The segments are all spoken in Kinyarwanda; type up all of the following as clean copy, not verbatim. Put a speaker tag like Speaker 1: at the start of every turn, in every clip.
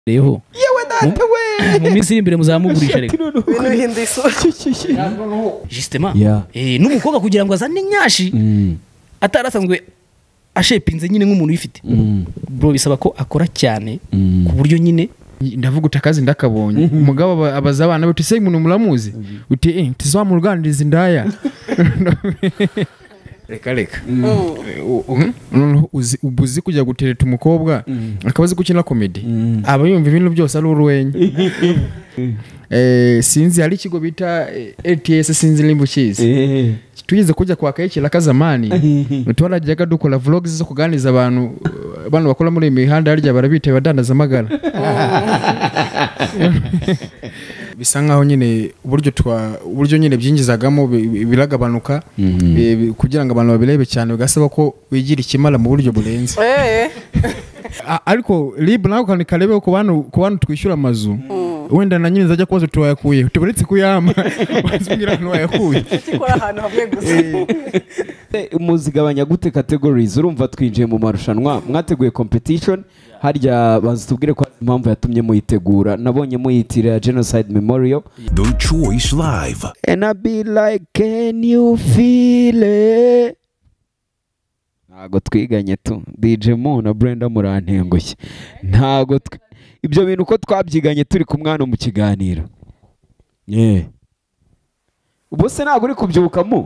Speaker 1: reho
Speaker 2: yewe data we
Speaker 1: mu minsi iri imbere muzamugurisha reka
Speaker 3: ibintu bihinda isura
Speaker 1: justement
Speaker 2: Yeah.
Speaker 1: n'umukobwa kugira ngo azane nyashi atarasanzwe ashepinze nyine nk'umuntu uyifite bro bisaba ko akora cyane ku buryo nyine
Speaker 4: ndavuga utakazi ndakabonye umugabo abaza abana be utise umuntu muramuzi uti tizamurganiriza indaya reka ubuzi kujya gutereta umukobwa akabazi gukina comedy aba yumva ibintu byose ari urwenya sinzi hari ikigo bita ATS sinzi limbo kizi tugeze kujya kwa kayikira kazamani utwaragiye dukora vlogs zo kuganiza abantu bakora muri imihanda harya barabite badandaza amagara bisa nkaho nyine uburyo nyine byingizagamo biragabanuka kugira ngo abantu babirebe cyane ugasaba ko wigira ikimara mu buryo burenze ariko lib nawe kandi karebe ku bantu twishyura amazu wenda na nyine zajya kubaza tuwayakuye tubaretse kuyama bazubwira ahantu wayakuye
Speaker 3: kikora ahantu hamwe gusa
Speaker 2: muzigabanya gute categories urumva twinjiye mu marushanwa mwateguye competition harya bazitubwire ko impamvu yatumye muyitegura nabonye muyitira Genocide Memorial
Speaker 5: The Choice Live
Speaker 2: and I be like can you feel it ntago twiganye tu DJ Mo na Brenda murantengushye ntago ibyo bintu uko twabyiganye turi ku mwana mu kiganiro ubuse ntago uri kubyuka mu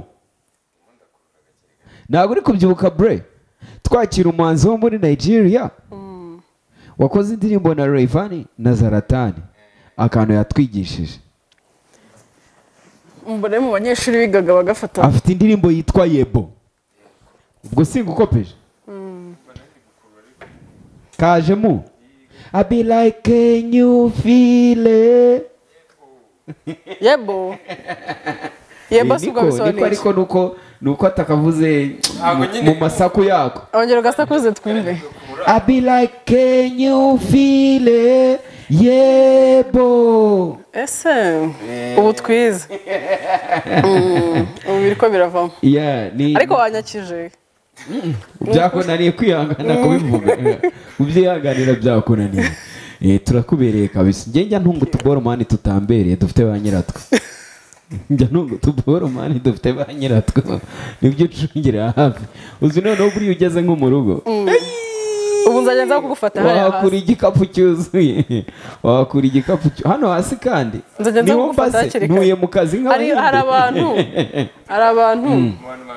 Speaker 2: ntago uri kubyuka bre twakira umuhanzi wo muri Nigeria wakoze indirimbo na Rayvanny na Zaratani akantu yatwigishije
Speaker 3: mbere mu banyeshuri bigaga bagafata
Speaker 2: afite indirimbo yitwa Yebo ubwo singukopeje kaje mu I be like can you feel it
Speaker 3: Yebo sibwo bisobanura
Speaker 2: ariko nuko atakavuze mu masaku yako
Speaker 3: ongera gasakuze twumve
Speaker 2: I be like can you feel it Yebo
Speaker 3: ese ubu twize ubu biriko biravamo ariko wanyakije
Speaker 2: byakunaniye kwihangana kubivuga ubyihanganira byakunaniye turakubereye kabisa njya ntunga utuboro mani tutambereye dufite ba nyiratwo njya ntunga utuboro mani dufite ba nyiratwo nibyo ucungira hafi uzi noneho buriya ugeze nko mu rugo
Speaker 3: ubu nzajya nza kugufata hariya hasi
Speaker 2: wakura igikapu cyuzuye hano hasi kandi
Speaker 3: nzajya nza kugufata hakiri kare
Speaker 2: ntuye mu kazi nk'abandi
Speaker 3: hari abantu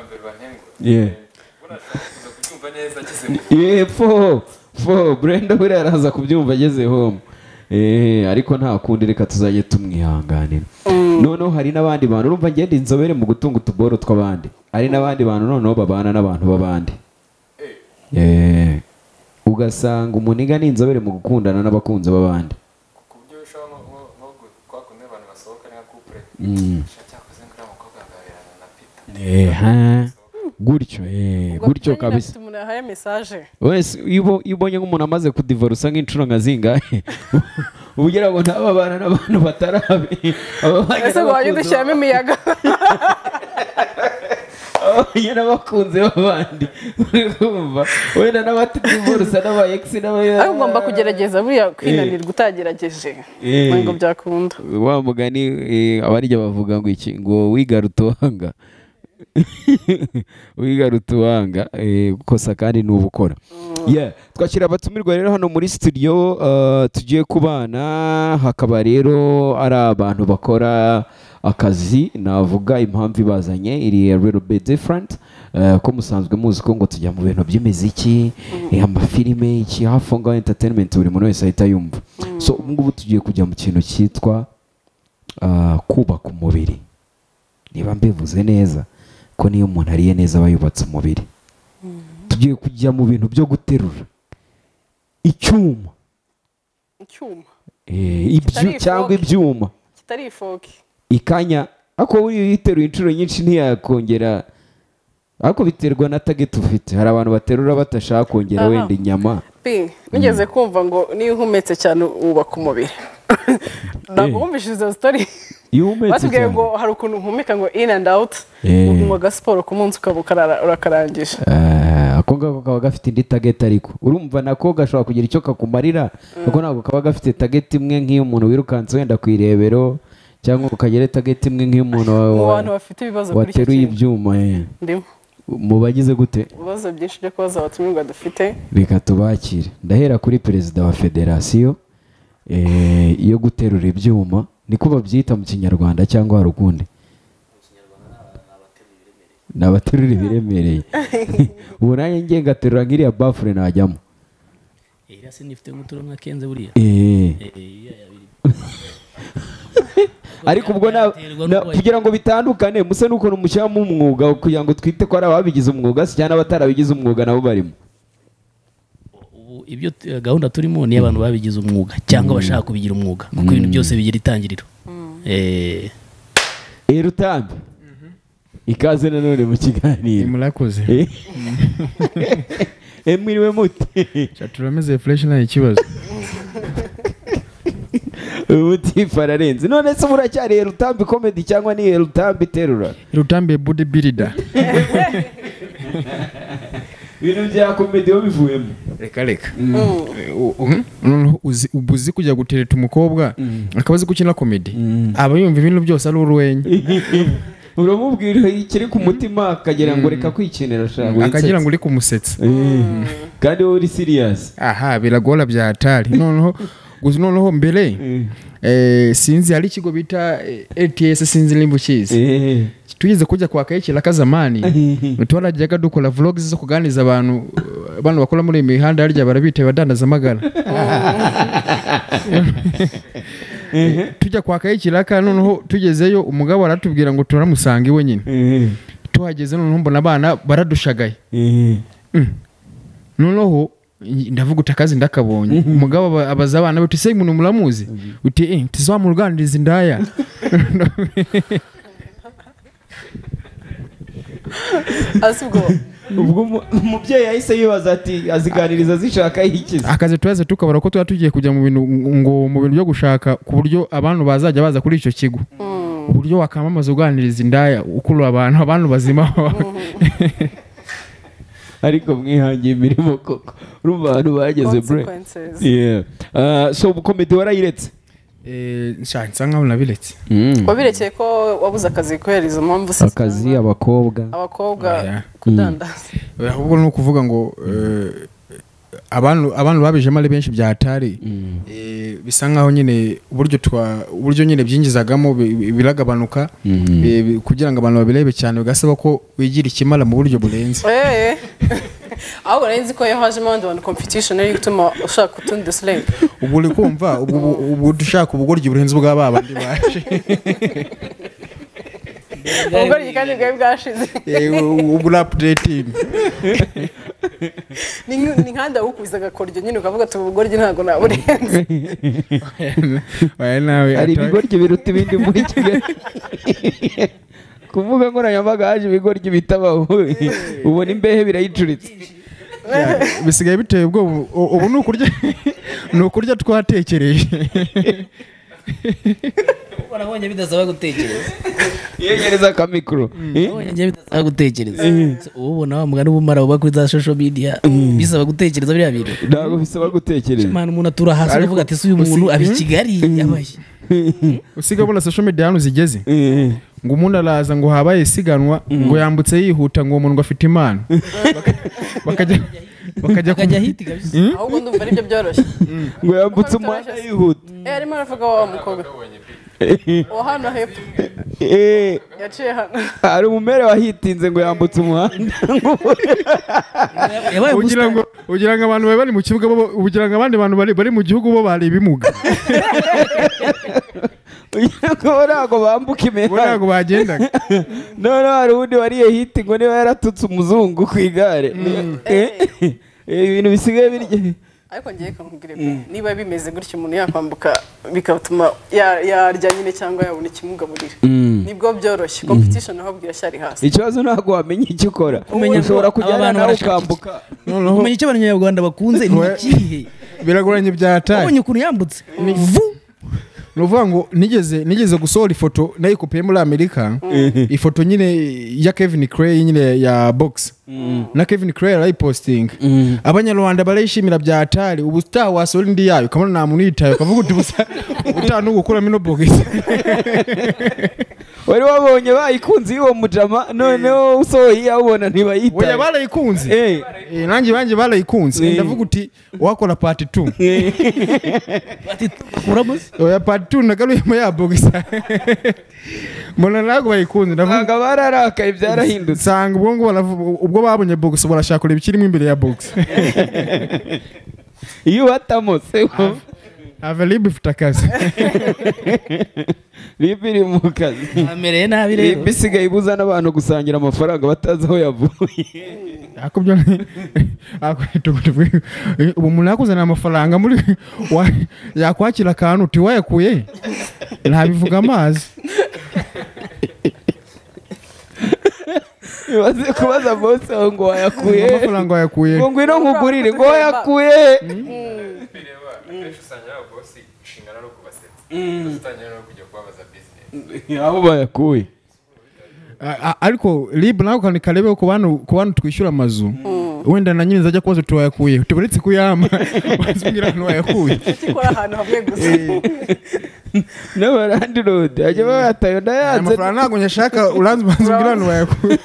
Speaker 2: Brenda buriya araza kubyumva ageze home ariko nta kundi reka tuzajye tumwihanganira noneho hari n'abandi bantu urumva ngenda inzobere mu gutunga utuboro tw'abandi hari n'abandi bantu noneho babana n'abantu b'abandi ugasanga umuniga ni inzobere mu gukundana n'abakunzi b'abandi gutyo kabisa
Speaker 3: umuntu yahaye message
Speaker 2: wese iyo ubonye nk'umuntu amaze kudivorusa nk'inshuro nka zingahe ubugira ngo ntababana n'abantu batarabe
Speaker 3: ese wajya udushyiramo imiyaga
Speaker 2: abanye n'abakunzi b'abandi urumva wenda n'abatidivorusa n'aba ex
Speaker 3: ariko ugomba kugerageza buriya kwinanirwa utagerageje ngo byakunda
Speaker 2: wa mugani abarya bavuga ngo iki ngo wigarutohanga wigarutuwanga gukosa kandi n'ubukora twakira abatumirwa rero hano muri studio tugiye kubana hakaba rero ari abantu bakora akazi navuga impamvu ibazanye iri a little bit different ko musanzwe muzi ko ngo tujya mu bintu by'imiziki amafilime iki hafi ngo entertainment buri muntu wese ahita yumva so ubu ngubu tugiye kujya mu kintu cyitwa kubaka umubiri niba mbivuze neza ko niyo umuntu ariye neza aba yubatse umubiri tugiye kujya mu bintu byo guterura icyuma cyangwa ibyuma
Speaker 3: kitari ifoke
Speaker 2: ikanya ako uri yiteruye inshuro nyinshi ntiyakongera ariko biterwa na target ufite hari abantu baterura batashaka kongera wenda inyama
Speaker 3: nigeze kumva ngo niyo uhumetse cyane wubaka umubiri ntabwo wumvise izo story batubwiye ngo hari ukuntu uhumeka ngo in and out unywa agasiporo ku munsi ukaba urakarangije
Speaker 2: ako ngako kaba kaba gafite indi target ariko urumva nako gashobora kugira icyo kakumarira kuko ntabwo kaba gafite target imwe nk'iyo umuntu wirukanse wenda ku irebero cyangwa ukagera target imwe nk'iyo umuntu wateruye ibyuma mu bagize gute
Speaker 3: ibibazo byinshi byo kubaza abatumirwa dufite
Speaker 2: reka tubakire ndahera kuri perezida wa federasiyo yo guterura ibyuma niko babyita mu kinyarwanda cyangwa hari ukundi ni abaterura ibiremereye ubu nanjye ngiye ngaterura nk'iriya bafure najyamo
Speaker 1: irasi nifite nk'uturo nka kenze buriya
Speaker 2: ariko ubwo kugira ngo bitandukane musa n'ukuntu mushyiramo umwuga kugira ngo twite ko ari ababigize umwuga se cyangwa abatarabigize umwuga nabo barimo
Speaker 1: ibyo gahunda turimo ni abantu babigize umwuga cyangwa bashaka kubigira umwuga kuko ibintu byose bigira itangiriro
Speaker 2: Rutambi ikaze nanone mu kiganiro
Speaker 4: murakoze
Speaker 2: mwiriwe mute
Speaker 4: turameze fresh nta ikibazo
Speaker 2: ubutifa ararenze none se muracyari Rutambi comedy cyangwa ni Rutambi terura
Speaker 4: Rutambi body builder
Speaker 2: ibintu bya comedy yo bivuyemo
Speaker 4: reka ubuzi kujya gutereta umukobwa akabazi gukina comedy aba yumva ibintu byose ari urwenya
Speaker 2: uramubwira ikiri ku mutima akagira ngo reka kwikinira shaka
Speaker 4: akagira ngo uri kumusetsa
Speaker 2: kandi wowe uri serious
Speaker 4: biragora bya hatari noneho mbere sinzi hari ikigo bita ATS sinzi nimba ukizi tugeze kujya kwa kayikira kazamani twarajyaga dukora vlogs zo kuganiza abantu bakora muri imihanda harya barabita badandaza amagara tujya kwa kayikira noneho tugezeyo umugabo aratubwira ngo turamusanga iwe nyine tuhageze noneho mbona abana baradushagaye noneho ndavuga utakazi ndakabonye umugabo abaza abana bati se umuntu muramuzi uti tuzamuruganiriza indaya
Speaker 2: ubwo umubyeyi yahise yibaza ati aziganiriza zishaka ikiza
Speaker 4: akazi tuyaze tukabara ko tugiye kujya mu bintu byo gushaka ku buryo abantu bazajya baza kuri icyo kigo uburyo wakamamaza uganiriza indaya ukurura abantu bazima
Speaker 2: ariko mwihangiye imirimo koko urumva abantu bageze break so comedy warayiretse
Speaker 4: nshaka nkaho nabiretse
Speaker 3: wabirekeye ko wabuze akazi kubera izo mpamvu se
Speaker 2: akazi
Speaker 3: abakobwa kudandaza
Speaker 4: ahubwo ni ukuvuga ngo abantu babijemo ari benshi bya hatari bisa nkaho nyine uburyo nyine byinjizagamo biragabanuka kugira ngo abantu babirebe cyane bigasaba ko wigira ikimara mu buryo burenze
Speaker 3: ahubwo nari ko yahajemo abandi competition ari gutuma ushaka utundi slang
Speaker 4: ubwo uri kumva ubu dushaka ubugoryi burenze bwa babandi baje
Speaker 3: ubugoryi kandi bwawe bwashize
Speaker 4: ubu updating
Speaker 3: ni nkanda ukubiza agakoryo nyine ukavuga ati ubugoryi ntago naburenze
Speaker 2: hari ibigoryi biruta ibindi muri Kigali kuvuga ngo nayamaga haje ibigoryi bitabaho ubona imbehe birayicuritse
Speaker 4: bisigaye biteye ubwo ubu ni ukurya twatekereje
Speaker 1: warabonye bidasaba gutekereza
Speaker 2: yegereza akamikoro
Speaker 1: warabonye bidasaba gutekereza ubona wa mugani ubumara buba kuri za social media bisaba gutekereza biriya bintu
Speaker 2: ntabwo bisaba gutekereza
Speaker 1: imana umuntu atura hasi aravuga ati uyu muntu abi Kigali yabaye
Speaker 4: usiga bona social media hano zigeze ngo umuntu araza ngo habaye isiganwa ngo yambutse yihuta ngo umuntu afite imana bakajya
Speaker 1: hiti kabisa
Speaker 3: ahubwo ndumva aribyo byoroshye
Speaker 2: ngo yambutse umuhanda yihuta
Speaker 3: arimo aravuga wa mukobwa hano hepfo yaciye hano
Speaker 2: hari umumere wahitinze ngo yambutse umuhanda
Speaker 4: ugira ngo abantu bari mu kibuga ugira ngo abandi bantu bari mu gihugu bo bari ibimuga
Speaker 2: ntabwo bambuka imihanda
Speaker 4: ntabwo bagendaga
Speaker 2: noneho hari undi wariye hiti ngo niba yaratutse umuzungu ku igare ibintu bisigaye birya
Speaker 3: ariko ngiye kumbwira niba bimeze gutyo umuntu yakwambuka bigatuma yarya nyine cyangwa yabona ikimugaburira nibwo byoroshye competition aho bwirashyari hasi
Speaker 2: ikibazo ntabwo wamenya icyo ukora ushobora kujyana nawe ukambuka
Speaker 1: umenya icyo abanyarwanda bakunze ni ikihe
Speaker 4: biragoranye byataye
Speaker 1: ubonye ukuntu yambutse
Speaker 4: nuvuga ngo nigeze gusohora ifoto nayikupiye muri Amerika ifoto nyine ya Kevin Clay nyine ya box na Kevin Clare arayipostinga abanyarwanda barayishimira bya hatari ubu star wasohora indi yayo ukabona nta muntu yitaye ukavuga uti ubutaha no gukuramo ino box
Speaker 2: wari wabonye bayikunze y'uwo mujama noneho usohoye yabona ntibayitaye
Speaker 4: oya barayikunze nanjye banjye barayikunze ndavuga uti wakora part 2 oya part 2 nagaruyemo ya box mbona ntabwo bayikunze
Speaker 2: ndavuga bararakaye byarahindutse
Speaker 4: sanga ubwo babonye box barashaka kureba ikirimo imbere ya box
Speaker 2: iyo batamose
Speaker 4: ava libe ifite akazi
Speaker 2: libe iri mu kazi
Speaker 1: amereye nabi rero
Speaker 2: libe isigaye ibuza n'abantu gusangira amafaranga batazi aho yavuye
Speaker 4: ako byo ubu umuntu yakuzanira amafaranga muri yakwakira akantu uti wayakuye ntabivuga amazi
Speaker 2: bibaze kubaza bose aho ngo wayakuye
Speaker 4: amafaranga wayakuye
Speaker 2: ngo ngwino nkugurire ngo wayakuye aho bayakuye
Speaker 4: ariko libe nawe kandi karebe ku bantu twishyura amazu wenda na nyine nzajya kubaza tuwayakuye tubaretse kuyama bazubwira ahantu wayakuye
Speaker 3: kikora ahantu hamwe gusa
Speaker 2: n'abarandi rode ajya bayatayo ndayanze
Speaker 4: amafaranga ntabwo nyashaka uranze bazubwira ahantu wayakuye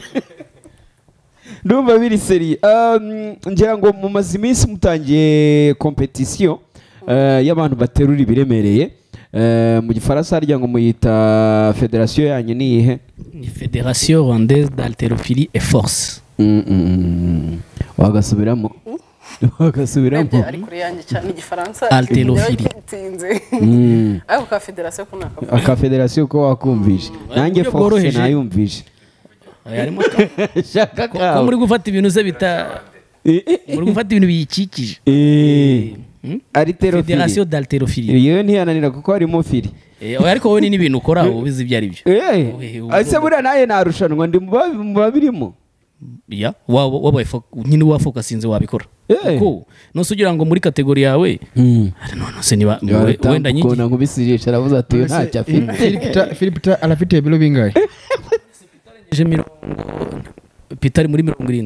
Speaker 2: ndumva biri seri ngira ngo mumaze iminsi mutangiye competition y'abantu baterura ibiremereye mu gifaransa harya ngo muyita federation yanyu ni ihe
Speaker 1: ni Fédération Rwandaise d'Haltérophilie et Force
Speaker 2: wagasubiramo
Speaker 3: ari kure yanjye cyane igifaransa
Speaker 1: Haltérophilie
Speaker 3: ariko ka federation ko naka
Speaker 2: aka federation ko wakumvishe nanjye force nayumvishe
Speaker 1: harimo
Speaker 2: shaka
Speaker 1: ko muri gufata ibintu ze bita muri gufata ibintu biyikikije Fédération d'Haltérophilie
Speaker 2: iyo ntiyananira kuko harimo fili
Speaker 1: ariko wowe ni ibintu ukora ubizi ibyo ari byo
Speaker 2: ese buriya nawe narushanwa ndi mu babirimo
Speaker 1: wabaye nyine wafokasinze wabikora kuko nose ugira ngo muri kategori yawe none niba wenda nyinshi
Speaker 2: ukunda nkubisirisha aravuze ati uyu ntacyo afite
Speaker 4: Philip arafite ibiro bingahe
Speaker 1: Peter muri 70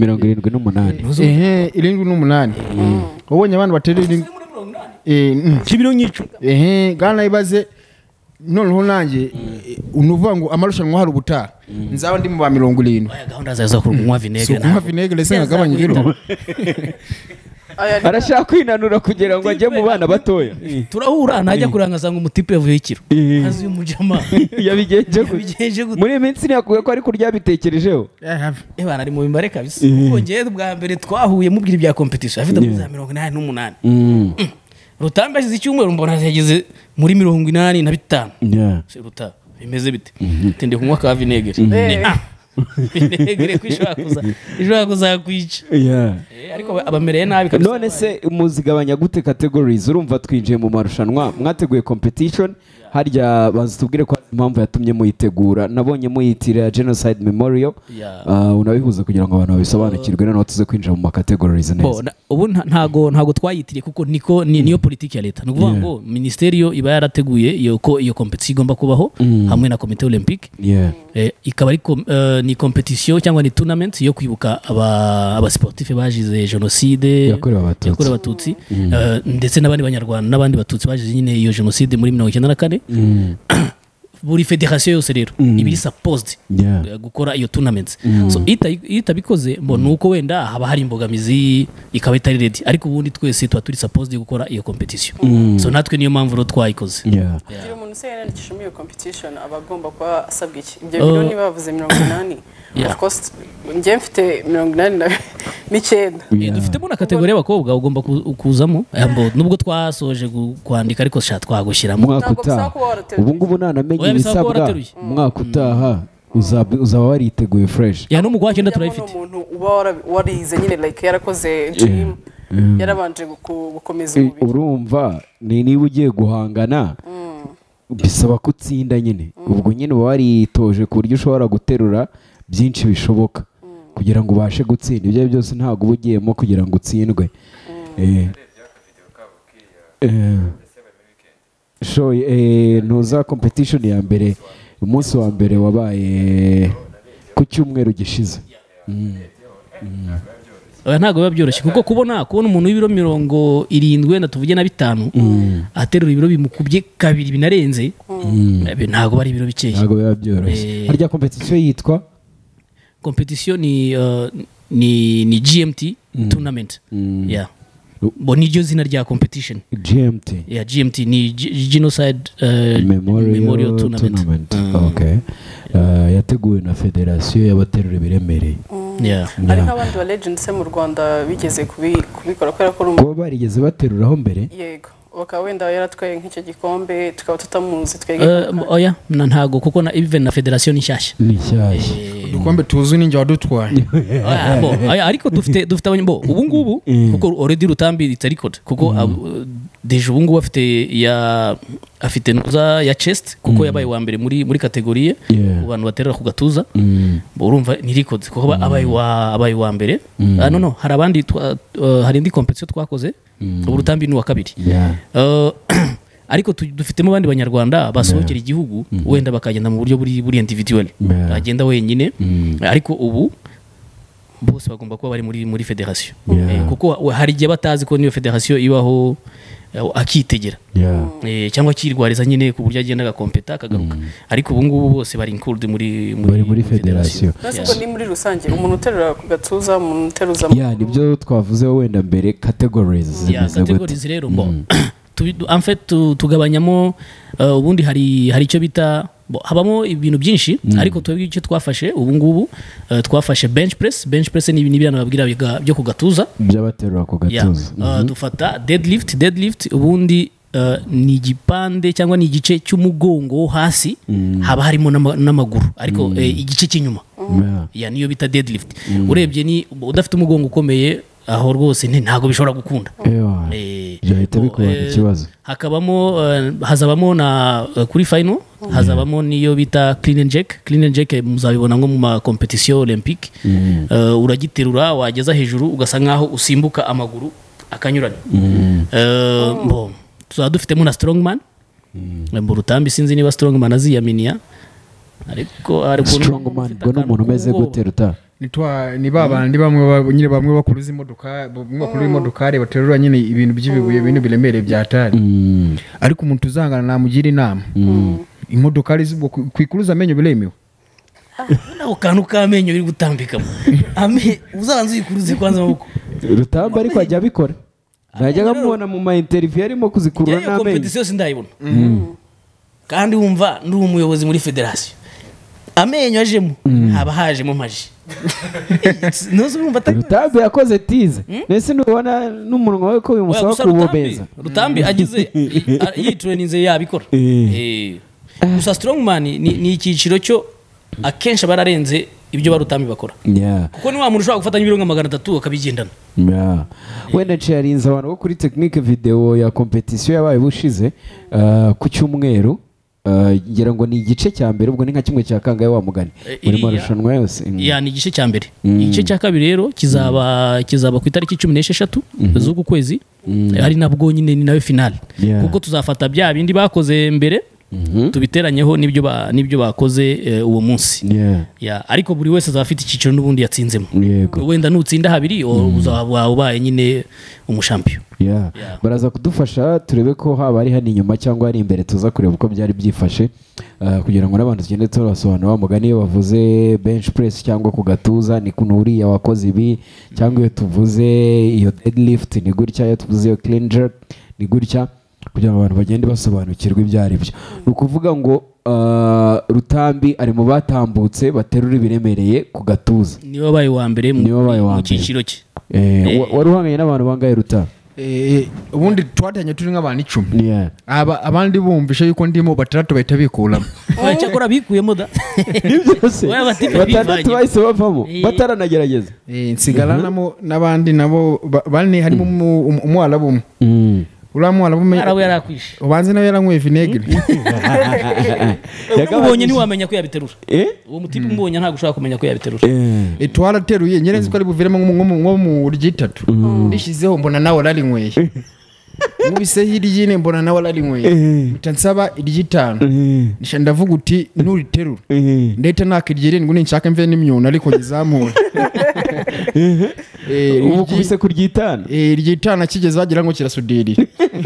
Speaker 2: 78
Speaker 4: 78 ubonye abantu batera
Speaker 1: kibiro nyicu
Speaker 4: gana ibaze noneho nanjye unuvuga ngo amarushanwa hari ubutaha nzaba ndi mu ba 70
Speaker 1: gahunda zaza kunywa vinegre
Speaker 4: kunywa vinegre se ngagabanya ibiro
Speaker 2: arashaka kwinanura kugira ngo ajye mu bana batoya
Speaker 1: turahura najya kurangasanga umutipe yavuye ikiro azi umujama
Speaker 2: yabigenje gute muri iminsi nyakuye ko ari kurya bitekerejeho
Speaker 1: bana ari mu bimbare kabisa kuko ngiye bwa mbere twahuye mubwira ibya competition afite mu za 88 Rutambe ashyize icyumweru mbona yageze muri 85 ruta bimeze bite tende kunywa ka vinegre vinegre kwishobora kuzakwica ariko abamereye nabi kabisa.
Speaker 2: None se muzigabanya gute categories? Urumva twinjiye mu marushanwa mwateguye competition harya bazitubwire ko impamvu yatumye muyitegura. Nabonye muyitira Genocide Memorial unabihuza kugira ngo abantu babisobanukirwe noneho tuze kwinjira mu categories neza.
Speaker 1: Ubu ntago twayitiriye kuko niyo politiki ya leta. Nukuvuga ngo ministeri yo iba yarateguye iyo competition igomba kubaho hamwe na Comité Olympique. Ikaba ni competition cyangwa ni tournament yo kwibuka aba sportif bajize genocide
Speaker 2: yakorewe
Speaker 1: abatutsi ndetse n'abandi banyarwanda n'abandi batutsi bajize nyine iyo genocide muri 1994. Buri federation yose rero ibiri supposed gukora iyo tournament. So itabikoze nuko wenda haba hari imbogamizi ikaba itari ready, ariko ubundi twese tuba turi supposed gukora iyo competition. So natwe niyo mpamvu ro twayikoze.
Speaker 3: Kugira umuntu se yanandikisha muri iyo competition abagomba kwa asabwa iki? Ibyo biro niba bavuze 80 of course ngiye mfite 89.
Speaker 1: Dufitemo na kategori y'abakobwa ugomba kuzamo nubwo twasoje kwandika ariko sha twagushyiramo
Speaker 2: mwaka utaha. Ubu ngubu nanamenye ibisabwa mwaka utaha uzaba wariteguye fresh.
Speaker 1: Ya no mu kwa cyenda turayifite.
Speaker 3: Umuntu uba warize nyine like yarakoze gym yarabanje gukomeza umubiri.
Speaker 2: Urumva niba ugiye guhangana bisaba kutsinda nyine. Ubwo nyine waritoje ku buryo ushobora guterura byinshi bishoboka kugira ngo ubashe gutsinda. Ibyo byose ntago ubugiyemo kugira ngo utsindwe. Ntuza competition ya mbere umunsi wa mbere wabaye ku cyumweru gishize.
Speaker 1: ntabwo biba byoroshye kuko kubona umuntu w'ibiro 70 wenda tuvuge na 5 aterura ibiro bimukubye kabiri binarenze ntabwo bari ibiro bikeya
Speaker 2: ntabwo biba byoroshye harya competition yitwa
Speaker 1: competition ni GMT tournament yeah bo niryo zina rya competition GMT ni genocide memorial tournament
Speaker 2: okay yateguwe na federation y'abaterura ibiremereye
Speaker 3: hari nk'abandi ba legends mu Rwanda bigeze kubikora kubera ko
Speaker 2: bo barigeze bateruraho mbere
Speaker 3: yego bakaba wenda yaratwaye nk'icyo gikombe tukaba tutamuzi
Speaker 1: oya ntago kuko na even na federation ni nshyashya
Speaker 4: udukombe tuzi ninjye wadutwaye
Speaker 1: ariko dufite abanyambo ubu ngubu kuko already Rutambi it's a record kuko deje ubu ngubu afite nuza ya chest kuko yabaye wa mbere muri kategoriye abantu baterera ku gatuza urumva ni record kuko abaye wa mbere no hari abandi hari indi competition twakoze ubu Rutambi ni wa kabiri ariko dufitemo abandi banyarwanda basohokera igihugu wenda bakagenda mu buryo buri individual bagenda wenyine ariko ubu bose bagomba kuba bari muri federation kuko hari igihe batazi ko niyo federation ibaho akitegera cyangwa kirwariza nyine ku buryo agenda agakompeta akagaruka ariko ubu ngubu bose bari included muri federation
Speaker 3: nasuko ni muri rusange umuntu uterura ku gatuza umuntu uteruza
Speaker 2: nibyo twavuze wenda mbere categories
Speaker 1: rero en fait tugabanyamo ubundi hari icyo bita habamo ibintu byinshi ariko twebwe icyo twafashe ubu ngubu twafashe bench press ni ibintu nababwira byo ku gatuza
Speaker 2: by'abaterura ku gatuza
Speaker 1: dufata deadlift ubundi ni igipande cyangwa ni igice cy'umugongo wo hasi haba harimo n'amaguru ariko igice cy'inyuma niyo bita deadlift urebye ni udafite umugongo ukomeye aho rwose ntago bishobora gukunda
Speaker 2: byahita bikora ikibazo
Speaker 1: hazabamo na kuri final hazabamo niyo bita clean and jerk muzabibona nko mu ma competition olympique uragiterura wageza hejuru ugasa nkaho usimbuka amaguru akanyurana tuzaba dufitemo na strongman mu Rutambi sinzi niba strongman aziyaminiya ariko
Speaker 2: strongman ngo n'umuntu umeze gute Ruta
Speaker 4: ni babandi bamwe bakuruza imodoka baterura nyine ibintu by'ibibuye ibintu biremereye byatari ariko umuntu uzangana namugira inama imodoka kwikuruza amenyo biremewe
Speaker 1: naho kantu k'amenyo biri gutambikamo uzabanza uyikuruze kwanza amaboko
Speaker 2: Rutambi ariko ajya abikora najyaga mubona mu ma interview arimo kuzikurura n'amenyo
Speaker 1: competition sindayibona kandi wumva ndi umuyobozi muri federation amenyo ajemo haba hajemo maji
Speaker 2: Rutambi yakoze tize nese nubona n'umunwa we ko bimusaba kubobeza
Speaker 1: Rutambi agize yitraininze yabikora gusa strongman ni icyiciro cyo akenshi bararenze ibyo Rutambi bakora kuko ni wa muntu ushobora gufatanya ibiro nka 300 akabigendana
Speaker 2: wenda nsharinze abantu bo kuri technique video ya competition yabaye bushize ku cyumweru ngira ngo ni igice cya mbere ubwo ni nka kimwe cya kangahe wa mugani muri marushanwa yose
Speaker 1: ni igice cya mbere igice cya kabiri rero kizaba ku itariki 16 z'uku kwezi ari nabwo nyine ni nawe finale kuko tuzafata bya bindi bakoze mbere tubiteranyeho nibyo bakoze uwo munsi ariko buri wese azafite icyiciro n'ubundi yatsinzemo wenda nutsinda habiri uzaba ubaye nyine umushampion
Speaker 2: baraza kudufasha turebe ko haba ari hano inyuma cyangwa ari imbere tuza kureba uko byari byifashe kugira ngo n'abantu tugende tubasobanura mugani iyo bavuze bench press cyangwa ku gatuza ni kuno uriya wakoze ibi cyangwa iyo tuvuze iyo deadlift ni gutya iyo tuvuze iyo clean jerk ni gutya kugira ngo abantu bagende basobanukirwa ibyo ari byo ni ukuvuga ngo Rutambi ari mu batambutse baterura ibiremereye ku gatuza
Speaker 1: niwe wabaye wa mbere mu cyiciro cye
Speaker 2: wari uhanganye n'abantu bangaye Rutambi
Speaker 4: ubundi twatanye turi nk'abantu 10 abandi bumvisha yuko ndimo batandatu bahita bikuramo
Speaker 1: cyakora bikuyemo da
Speaker 2: batandatu bahise bavamo bataranagerageza
Speaker 4: nsigaranamo n'abandi nabo bane harimo umwarabu umwe uramuhara
Speaker 1: arabu yarakwishe
Speaker 4: ubanze nawe yaranyweye vinegre
Speaker 1: ubonye ntiwamenya ko yabiterura uwo mutipe mbonye ntabwo ushobora kumenya ko yabiterura
Speaker 4: twarateruye nyerenzi ko ari buviremo nko mu ryitatu ndishyizeho mbona nawe ararinyweye nkubise iry'ine mbona nawe ararinyweye mpita nsaba iry'itanu nisha ndavuga uti nturiterura ndahita nakirya irindwi ninshaka mve n'imyuna ariko ngizamure
Speaker 2: ubu kubise ku ry'itanu
Speaker 4: iry'itanu akigeze wagira ngo kirasudirira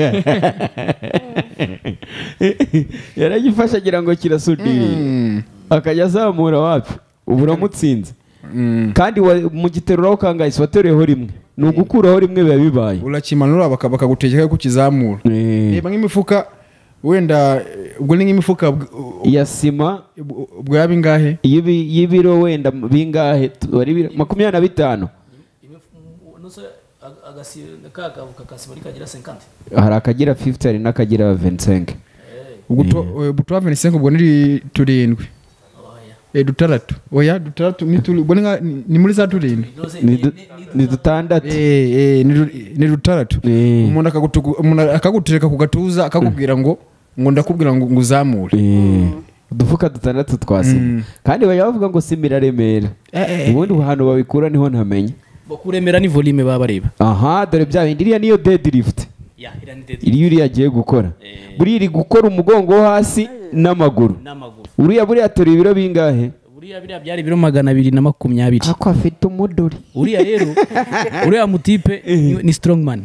Speaker 2: yaragifashe agira ngo kirasudirira akajya azamura wapi ubu uramutsinze kandi mu giterura ukangahise wateruyeho rimwe ni ugukuraho rimwe biba bibaye
Speaker 4: urakimanura bakagutegeka ko ukizamura reba nk'imifuka wenda ubwo ni nk'imifuka
Speaker 2: ya sima
Speaker 4: ubwo yaba ingahe
Speaker 2: y'ibiro wenda bingahe 25 hari akagira 50 hari n'akagira 25
Speaker 4: ubwo 25 ubwo ni turindwi dutaratu oya dutaratu ni muri za turindwi
Speaker 2: ni dutandatu
Speaker 4: ni dutaratu umuntu akagutereka ku gatuza akakubwira ngo ndakubwira ngo uzamure
Speaker 2: udufuka dutandatu twasima kandi bavuga ngo sima iraremera ubundi ahantu babikura niho ntamenya
Speaker 1: kuremera ni volume baba bareba
Speaker 2: aha dore bya bindi iriya niyo deadlift iriya agiye gukora buriya iri gukora umugongo wo hasi n'amaguru buriya atora ibiro bingahe
Speaker 1: buriya byari ibiro 220
Speaker 2: ako afite umudori
Speaker 1: uriya rero uriya mutipe ni strongman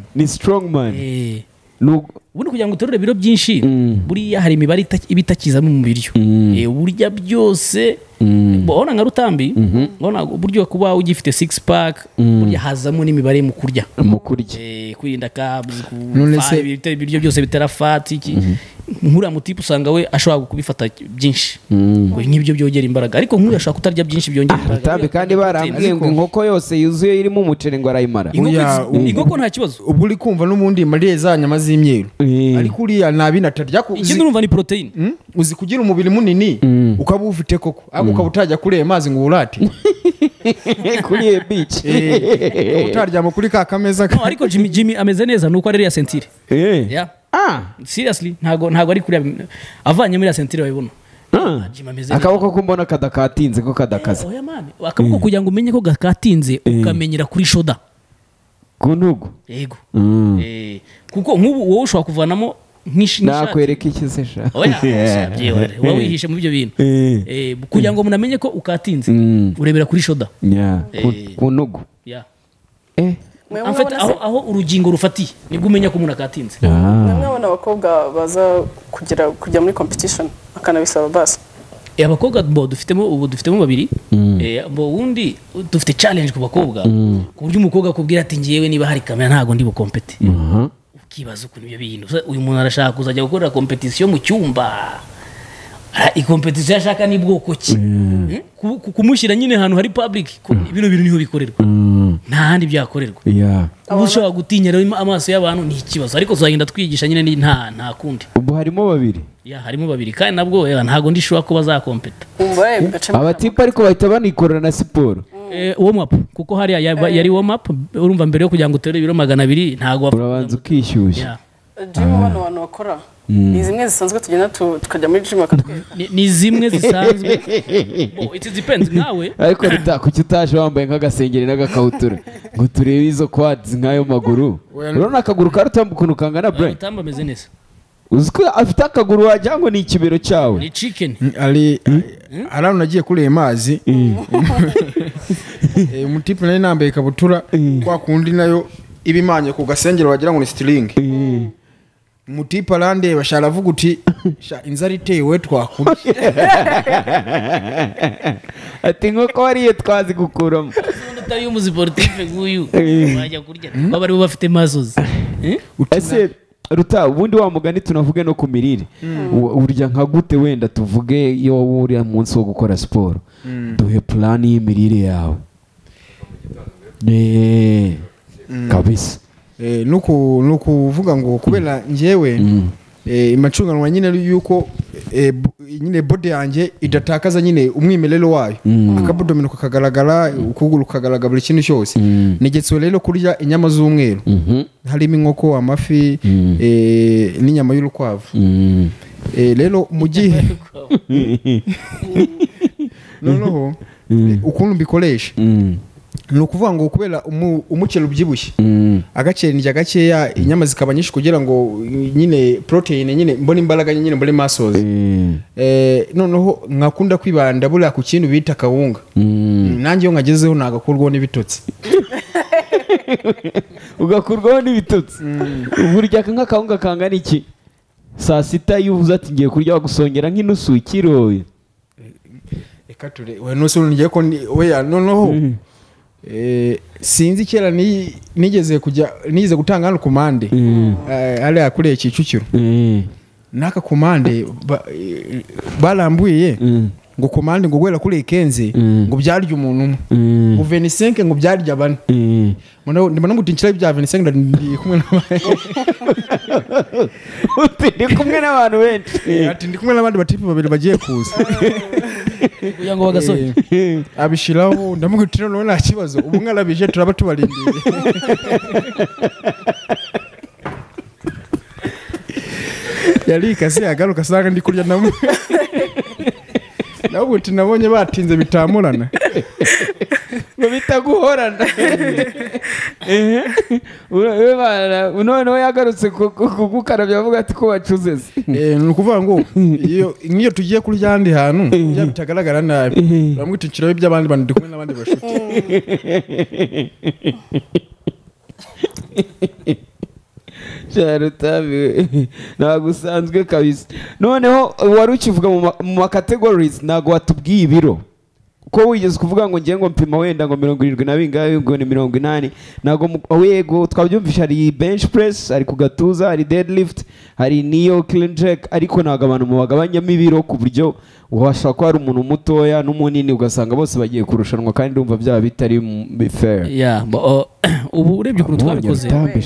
Speaker 1: ubundi kugira ngo uterure ibiro byinshi buriya hari imibare ibitakiza mu biryo burya byose ubona nka Rutambi ubona buryo kuba ugifite 6 pack burya hazamo n'imibare mu kurya kwirinda carbs ibiryo byose bitera fat iki nkura mutipe usanga we ashobora kubifata byinshi nk'ibyo byongera imbaraga ariko nkuru ashaka kutarya byinshi byongera imbaraga
Speaker 2: Rutambi kandi barambwiye ngo inkoko yose yuzuye irimo umuceri ngo arayimara
Speaker 1: inkoko nta kibazo
Speaker 4: ubwo uri kumva n'ubundi mariye za nyama z'imyeru ariko uriya nabinatarya
Speaker 1: ikindi urumva ni protein
Speaker 4: uzi kugira umubiri munini ukaba ufite koko ariko ukaba utajya kuri amazi ngo urate
Speaker 2: kuri beach
Speaker 4: utaryama kuri ka kameza
Speaker 1: ariko Jimmy ameze neza nuko ari ya sentire seriously ntago ari kuri avanye muri ya sentire wabibona
Speaker 2: akaboko kumbona kadakatinze ko kadakaza
Speaker 1: oya mane akaboko kugira ngo umenye ko gakatinze ukamenyera kuri shoda
Speaker 2: ku ntugu
Speaker 1: yego kuko nk'ubu wowe ushobora kuvanamo
Speaker 2: nakwereka iki se sha
Speaker 1: wowe wihishe mu byo bintu kugira ngo munamenye ko ukatinze urebera kuri shoda
Speaker 2: ku ntugu
Speaker 1: aho urugingo rufatiye nibwo umenya ko umuntu akatinze
Speaker 3: mwabona abakobwa baza kujya muri competition akanabisaba basi
Speaker 1: abakobwa dufitemo babiri ubundi dufite challenge ku bakobwa ku buryo umukobwa akubwira ati ngewe niba hari kamera ntago ndi bukompete ukibaza ukuntu ibyo bintu uyu muntu arashaka kuzajya gukorera competition mu cyumba competition yashaka ni bwoko ki kumushyira nyine ahantu hari public bino bintu niho bikorerwa nta handi byakorerwa ubu ushobora gutinya rero amaso y'abantu ni ikibazo ariko tuzagenda twigisha nyine nta kundi
Speaker 2: ubu harimo babiri
Speaker 1: kandi nabwo ntago ndishobora ko bazakompeta
Speaker 2: abatipe ariko bahita banikorera na siporo
Speaker 1: warm up kuko hariya yari warm up urumva mbere yo kugira ngo utere ibiro 200 ntago
Speaker 2: urabanza ukishyushya
Speaker 3: gym abantu bakora ni zimwe zisanzwe tugenda tukajya muri gym akatwereka
Speaker 1: ni zimwe zisanzwe it depends nkawe
Speaker 2: ariko kuki utaje wambaye nk'agasengeri n'agakabutura ngo turebe izo quads nk'ayo maguru urabona akaguru ka Rutambi ukuntu kangana brain
Speaker 1: Rutambi ameze neza
Speaker 2: uzi ko afite akaguru wagira ngo ni ikibero cyawe
Speaker 1: ni chicken
Speaker 4: arano nagiye kuri amazi umutipe nari nambaye ikabutura kwa kundi nayo ibimanye ku gasengero wagira ngo ni string umutipe arande bashara avuga uti inzara itewe twakura
Speaker 2: ati nk'uko wariye twazi gukuramo
Speaker 1: utari umuziportife nk'uyu wajya kurya baba aribo bafite mazozi
Speaker 2: ese Ruta ubundi wa mugani tunavuge no ku mirire urya nka gute wenda tuvuge iyo wowe uri munsi wo gukora siporo duhe plan y'imirire yawe kabisa
Speaker 4: nukuvuga ngo kubera njyewe imacunganwa nyine yuko nyine body yanjye idatakaza nyine umwimerere wayo akabudomino kakagaragara ukuguru kagaragara buri kintu cyose negetse rero kurya inyama z'umweru harimo inkoko amafi n'inyama y'urukwavu rero mu gihe noneho ukuntu mbikoresha ni ukuvuga ngo kubera umuceri ubyibushye agaceri ndya gakeya inyama zikaba nyinshi kugira ngo nyine protein nyine mbone imbaraga nyine mbone muscles noneho nkakunda kwibanda buriya ku kintu bita kawunga nanjye iyo nkagezeho nagakurwaho n'ibitotsi
Speaker 2: ugakurwaho n'ibitotsi burya nk'akawunga kangana iki saa sita iyo uvuze ati ngiye kurya bagusongera nk'inusu ikiro
Speaker 4: reka ture we nusu ngiye ko oya noneho sinzi kera nigeze gutanga hano komande hariya kuri Kicukiro n'aka komande barambuye ngo komande ngo gwera kuri Kenze ngo byarya umuntu umwe ngo 25 ngo byarya bane ndimo gutinkira bya 25 ndi kumwe
Speaker 2: ndi kumwe n'abantu benshi
Speaker 4: ati ndi kumwe n'abandi batipe babiri bagiye kuza
Speaker 1: kugira ngo bagasoye
Speaker 4: abishiraho ndamugutira none nta kibazo ubu ngarabije turaba tubarindiye yari kasi agaruka sanga ndi kurya namwe nawe uti nabonye batinze bitamurana
Speaker 2: ngo bitaguhorana noneho yagarutse kugukarabya avuga ati ko wacuze se
Speaker 4: ni ukuvuga ngo nk'iyo tugiye kurya ahandi hantu bya bitagaragara nabi uramwita ikirahure by'abandi bantu ndi kumwe n'abandi bashuti
Speaker 2: Charutabi ntabwo usanzwe kabisa noneho wari ukivuga mu categories ntabwo watubwiye ibiro ko wigeze kuvuga ngo ngiye ngo mpima wenda ngo 70 na bingahe ngo ni 80 ntabwo yego twabyumvisha hari bench press hari ku gatuza hari deadlift hari niyo clean jack ariko ntabwo abantu mu bagabanyamo ibiro ku buryo washaka ko hari umuntu mutoya n'umunini ugasanga bose bagiye kurushanwa kandi urumva byaba bitari fair
Speaker 1: ubu urebye ukuntu twabikoze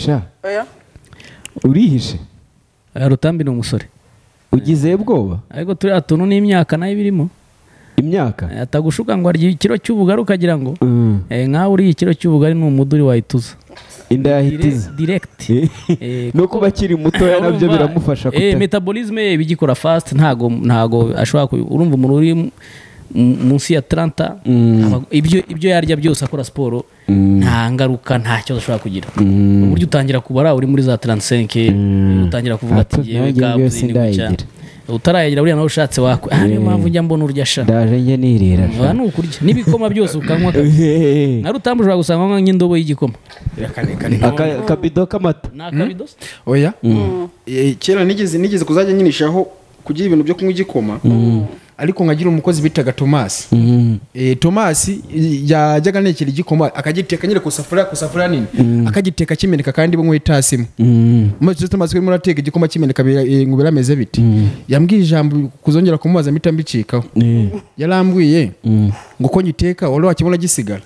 Speaker 2: urihishe
Speaker 1: Rutambi ni umusore
Speaker 2: ugize bwoba
Speaker 1: ariko turi atuntu n'imyaka nayo birimo
Speaker 2: imyaka
Speaker 1: atagushuka ngo arya ikiro cy'ubugari ukagira ngo nkaho uriye ikiro cy'ubugari ni umuduri wahituza
Speaker 2: inda yahitiza
Speaker 1: direct
Speaker 2: no kuba akiri mutoya nabyo biramufasha
Speaker 1: metabolisme ye bigikora fast ntago ashobora urumva umuntu uri munsi ya 30 ibyo yarya byose akora siporo nta ngaruka nta cyo ashobora kugira uburyo utangira kubara uri muri za 35 utangira kuvuga ati ngiye kabuzi ni gucya utarayagira buriya nawe ushatse wakwe niyo mpamvu njya mbona urya sha
Speaker 2: ndaje nge nirira
Speaker 1: sha ni ukurya n'ibikoma byose ukanywa na Rutambi ushobora gusanga nk'indobo y'igikoma
Speaker 2: akabido k'amata
Speaker 1: na akabido
Speaker 4: oya kera nigeze kuzajya nyinishaho kugira ibintu byo kunywa igikoma ariko nkagira umukozi bitaga Thomas Thomas yajyaga nekera igikoma akagiteka nyine ku safuriya nini akagiteka kimeneka kandi bo nk'itasimu maze Thomas kuri murateka igikoma kimeneka ngo birameze biti yambwiye ijambo kuzongera kumubaza mpita mbicikaho yarambwiye ngo ko nyiteka wari wakibona gisigara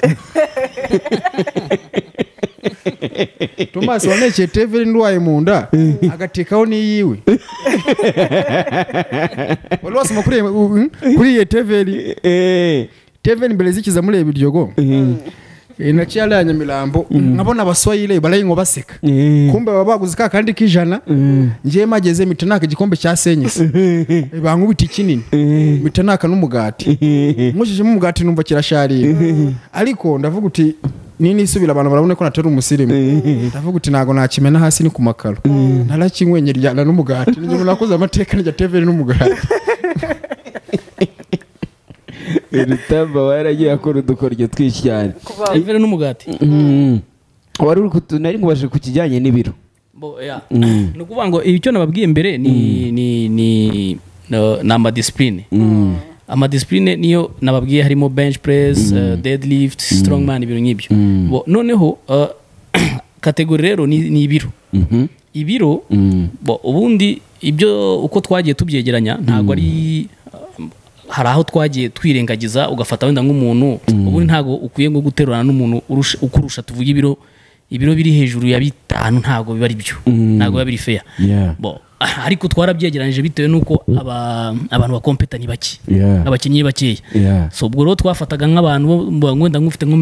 Speaker 4: Thomas wanekeye TV ndwaye mu nda agatekaho niyiwe wari wasoma kuri iyo TV mbere zikiza muri ibiryogo naciye ala Nyamirambo nkabona abaswayire barayingo baseka kumbe baba baguze ka kandi kijana ngiye mageze mitanaka igikombe cya senyisi bankubita ikinini mitanaka n'umugati mujije mu mugati numva kirasharira ariko ndavuga uti nini isubira abantu barabone ko natari umusirimu ndavuga uti nago nakimena hasi ni ku makaro narakinkwenye ryana n'umugati ninjye nakoze amateka n'ijya TV n'umugati
Speaker 2: Rutamba waragiye akora udukoryo twinshi cyane
Speaker 1: TV n'umugati
Speaker 2: wari uri kutunari ngubashe ku kijyanye n'ibiro
Speaker 1: ni ukuvuga ngo icyo nababwiye mbere ni amadisipurine amadisipurine niyo nababwiye harimo bench press deadlift strongman ibintu nk'ibyo noneho kategori rero ni ibiro ubundi ibyo uko twagiye tubyegeranya ntabwo ari hari aho twagiye twirengagiza ugafata wenda nk'umuntu ubundi ntabwo ukwiye ngo guterurana n'umuntu ukurusha tuvuge ibiro biri hejuru ya 5 ntabwo biba ari byo ntabwo biba biri fair ariko twarabyegeranije bitewe nuko abantu bakompeta ni baki abakinnyi bakeya so ubwo rero twafataga nk'abantu wenda nk'ufite nko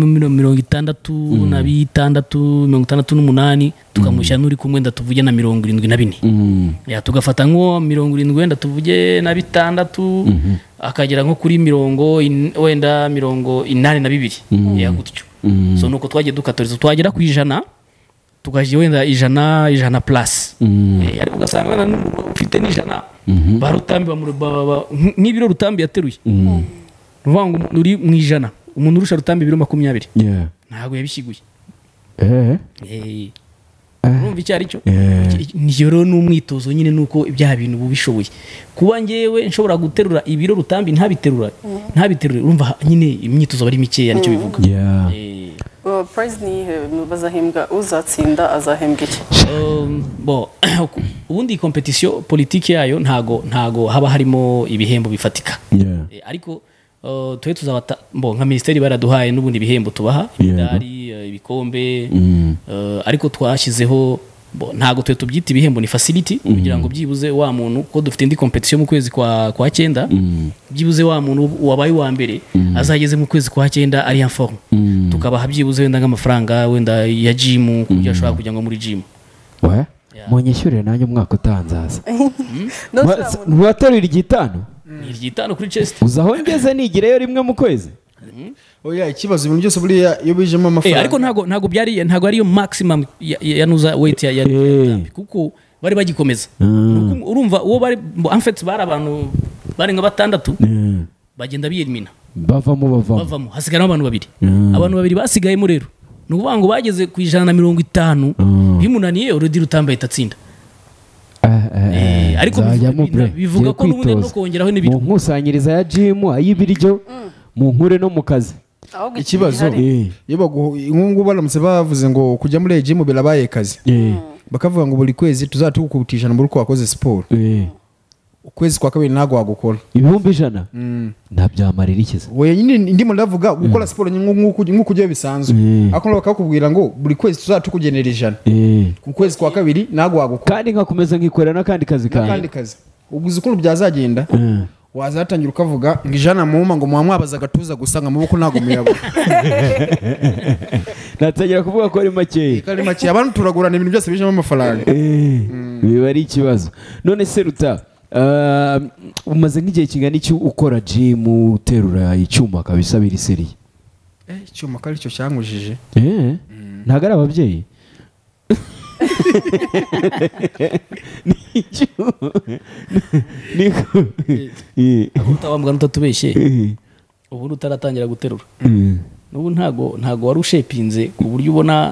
Speaker 1: 66 tukamushyira n'uri kumwe nda tuvuge na 74 tugafata nko 70 wenda tuvuge na 6 akagera nko kuri 82 gutyo gutyo so nuko twagiye dukatoriza twagera ku 100 tugaje wenda 100 plus ariko ugasanga wenda ufite n'ijana barutambi n'ibiro rutambi yateruye ruvuga ngo uri mu 100 umuntu urusha rutambi ibiro 20 ntabwo yabishiguye urumva icyo ari cyo niyo n'umwitozo nyine nuko ibyaha bintu bubishoboye kuba ngewe nshobora guterura ibiro rutambi ntabiterure urumva nyine imyitozo bari mikeya nicyo bivuga
Speaker 3: prize ni bazahembwa uzatsinda azahembwa iki
Speaker 1: ubundi competition politique yayo ntago haba harimo ibihembo bifatika ariko twe tuzabata nka ministeri baraduhaye n'ubundi bihembo tubaha imidari ibikombe ariko twashyizeho ntago twe tubyita ibihembo ni facility kugira ngo byibuze wa muntu ko dufite indi competition mu kwezi kwa 9 byibuze wa muntu wabaye wa mbere azageze mu kwezi kwa 9 ari en forme tukabaha byibuze wenda nk'amafaranga wenda ya gym kugira ashobora kujya ngo muri gym
Speaker 2: munyishyurire nanjye umwaka utanzaza ntiwaterura igitano
Speaker 1: ni igitano kuri chest
Speaker 2: uzaho ngeze nigireyo rimwe mu kwezi
Speaker 4: oya ikibazo ibintu byose buriya iyo bijemo amafaranga
Speaker 1: ariko ntago byari ntago ariyo maximum yanuza weight ya kuko bari bagikomeza urumva uwo bari en fait bari abantu bari nka 6 bagenda biyemina bavamo hasigara abantu babiri basigayemo rero nukuvuga ngo bageze ku 150 bimunaniye already rutambaye itatsinda ariko bivuga ko n'ubundi no kongeraho n'ibintu
Speaker 2: mu nkusanyiriza ya gym ayibiryo mu nkure no mu kazi
Speaker 4: ikibazo iyo baguhungu baramutse bavuze ngo kujya muri gym birabaye kazi bakavuga ngo buri kwezi tuzatukukutisha muri ko wakoze siporo ukwezi kwa kabiri ntago wagukora
Speaker 2: 100 ntabyamarira ikiza
Speaker 4: we nyine ndimo ndavuga gukora siporo nk'uko ugiye bisanzwe ako bakakubwira ngo buri kwezi tuzatukugenera 100 ku kwezi kwa kabiri ntago wagukora
Speaker 2: kandi nkakomeza nkikorera n'akandi kazi
Speaker 4: uguze ukuntu byazagenda wazatangira ukavuga ngo 100 muhuma ngo mwamwabaza gatuza gusanga muboko ntago muyabona
Speaker 2: natangira kuvuga ko ari make
Speaker 4: abantu turagurana ibintu byose bijemo amafaranga
Speaker 2: biba ari ikibazo none se Ruta umaze nk'igihe kingana iki ukora gym uterura icyuma kabisa biri seriye
Speaker 4: icyuma kari cyo cyangujije
Speaker 2: ntago ari ababyeyi
Speaker 1: utawambwa n'utatubeshye ubu utaratangira guterura n'ubu ntago wari ushepinze ku buryo ubona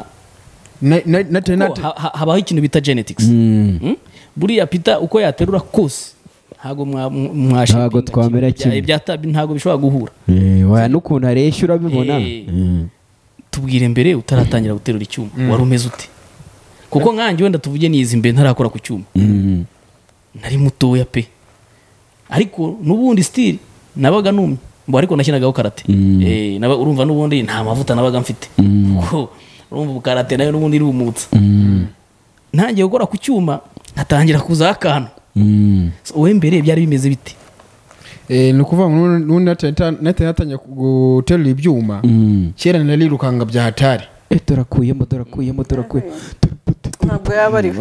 Speaker 1: habaho ikintu bita genetics buriya Peter uko yaterura kose ntago
Speaker 2: twamera kimwe
Speaker 1: ntago bishobora guhura
Speaker 2: waya n'ukuntu areshya urabibona
Speaker 1: tubwire mbere utaratangira guterura icyuma wari umeze ute kuko nkanjye wenda tuvuge niyizi imbere ntarakora ku cyuma nari mutoya pe ariko n'ubundi still nabaga numye ariko nashyinagaho karate urumva n'ubundi nta mavuta nabaga mfite kuko urumva karate nayo n'ubundi iri umutsa ntangiye gukora ku cyuma atangira kuza akantu wowe mbere byari bimeze bite
Speaker 4: ni ukuvuga ngo n'ubundi natangiye guterura ibyuma kera narirukanga bya hatari
Speaker 2: turakuyemo
Speaker 3: ntabwo yaba ariho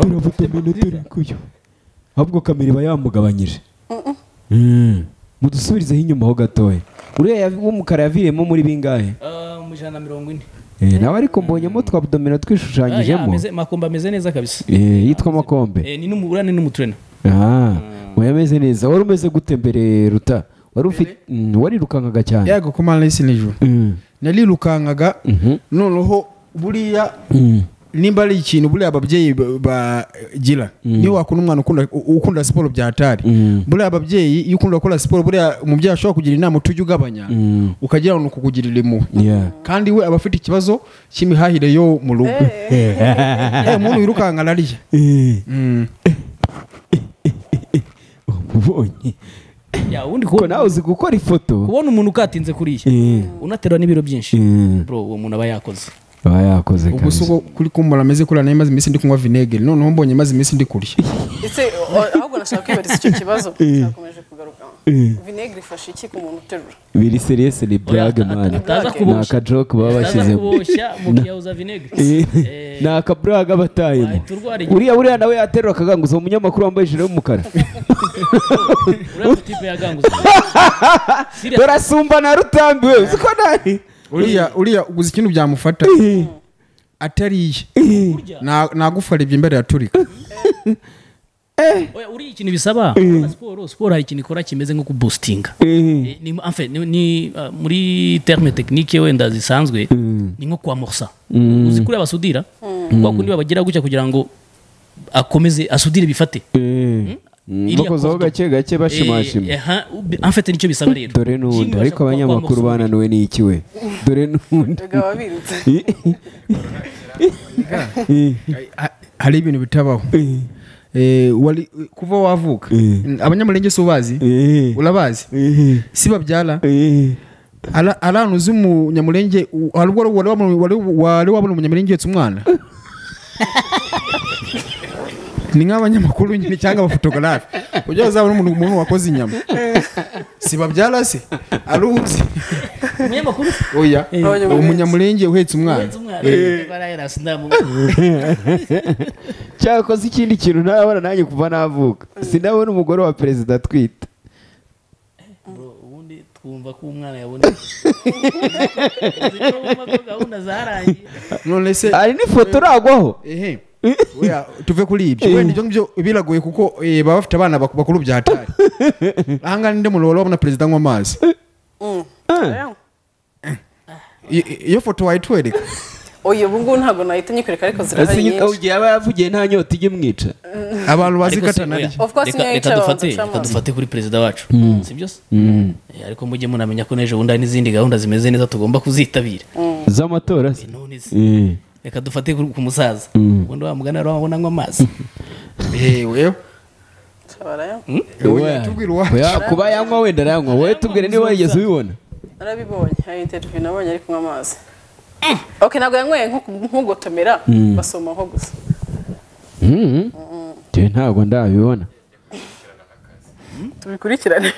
Speaker 2: ahubwo kamera iba yamugabanyije mudusubirizeho inyuma ho gatoya uriya w'umukara yaviriyemo muri bingahe
Speaker 1: mu 140
Speaker 2: nawe ariko mbonyemo twa abdomino twishushanyijemo
Speaker 1: makombe ameze neza kabisa
Speaker 2: yitwa makombe
Speaker 1: ni n'umurane n'umutrena
Speaker 2: yameze neza wari umeze gute mbere Ruta warirukangaga cyane
Speaker 4: yego kumana isi nijoro narirukangaga noneho buriya nimba ari ikintu buriya ababyeyi bagira niyo wakunda umwana ukunda siporo bya hatari buriya ababyeyi iyo ukunda gukora siporo buriya umubyeyi ashobora kugira inama tujye ugabanya ukagira ngo kukugirira impuhwe kandi we aba afite ikibazo cy'imihahire yo mu rugo umuntu wirukanka ararya
Speaker 2: ubonye ko nawe uzi gukora ifoto
Speaker 1: kubona umuntu ukatinze kuriya unaterura n'ibiro byinshi bro uwo muntu aba yakoze
Speaker 4: ubwo suko kuri kumbura ameze kuri nayo maze iminsi ndi kunywa vinegere noneho mbonye maze iminsi ndi kurya
Speaker 3: ese ahubwo nashaka kwibariza icyo kibazo cyakomeje kugaruka vinegere ifasha iki ku muntu uterura
Speaker 2: biri serious ni blague man ni akajoke baba bashyizemo
Speaker 1: kuboshya mu kiyahuza vinegere
Speaker 2: ni akabraga batayemo uriya nawe yaterura akaganguza umunyamakuru wambaye ijire y'umukara
Speaker 1: uriya tipe yaganguza
Speaker 2: dorasumba na Rutambi we uziko nani
Speaker 4: uriya uguze ikintu byamufata atariye nagufa arebye imbere yaturika.
Speaker 1: Oya, uri ikintu bisaba siporo hari ikintu ikora kimeze nko kubustinga. Ni muri terme technique wenda zisanzwe ni nko kwamorsa. Uzi kuri abasudira kwa kundi babagira gutya kugira ngo akomeze asudire bifate.
Speaker 2: Bakozaho gake gake bashimashima.
Speaker 1: En fait nicyo bisaba rero.
Speaker 2: Dore n'undi ariko abanyamakuru bananiwe ni iki we? Dore n'undi.
Speaker 4: Hari ibintu bitabaho. Kuva wavuka abanyamulenge so bazi urabazi si babyala arano z'umunyamulenge wari wabona umunyamulenge yetse umwana ni nk'abanyamakuru nyine cyangwa abafotografi ujya uzabona umuntu wakoze inyama si babyala se aruzi
Speaker 1: umunyamakuru
Speaker 4: oya umunyamulenge uhetse umwana
Speaker 2: cyakoze ikindi kintu ntabona nanjye kuva navuka sinabona umugore wa perezida atwite.
Speaker 1: ubundi twumva ko umwana yabonetse gahunda zarangiye
Speaker 4: none se
Speaker 2: hari n'ifoto uragwaho.
Speaker 4: oya tuve kuri ibyo wenda ibyo ngibyo biragoye kuko baba bafite abana bakuru bya hatari. ahangana ndi muntu wabona perezida anywa amazi iyo foto wayitwereka.
Speaker 3: Oya bungu ntabwo nahita nyikwereka ariko zirahari nyinshi.
Speaker 2: Ugiye aba yavugiye nta nyota ijye mwica
Speaker 4: abantu bazikatana ari.
Speaker 3: Of course
Speaker 1: reka dufate kuri perezida wacu si byo se ariko mujye munamenya ko n'ejo bundi hari n'izindi gahunda zimeze neza tugomba kuzitabira
Speaker 2: z'amatora.
Speaker 1: reka dufate ku musaza ubundi wamugana rero wabona anywa amazi.
Speaker 4: wewe
Speaker 2: kuba yanywa wenda arayanywa wowe tubwire niba wigeze ubibona.
Speaker 3: narabibonye hari interview nabonye ari kunywa amazi. Okay, ntabwo yanyweye nk'ugotomera basomaho gusa.
Speaker 2: Ntabwo ndabibona.
Speaker 3: Tubikurikirane.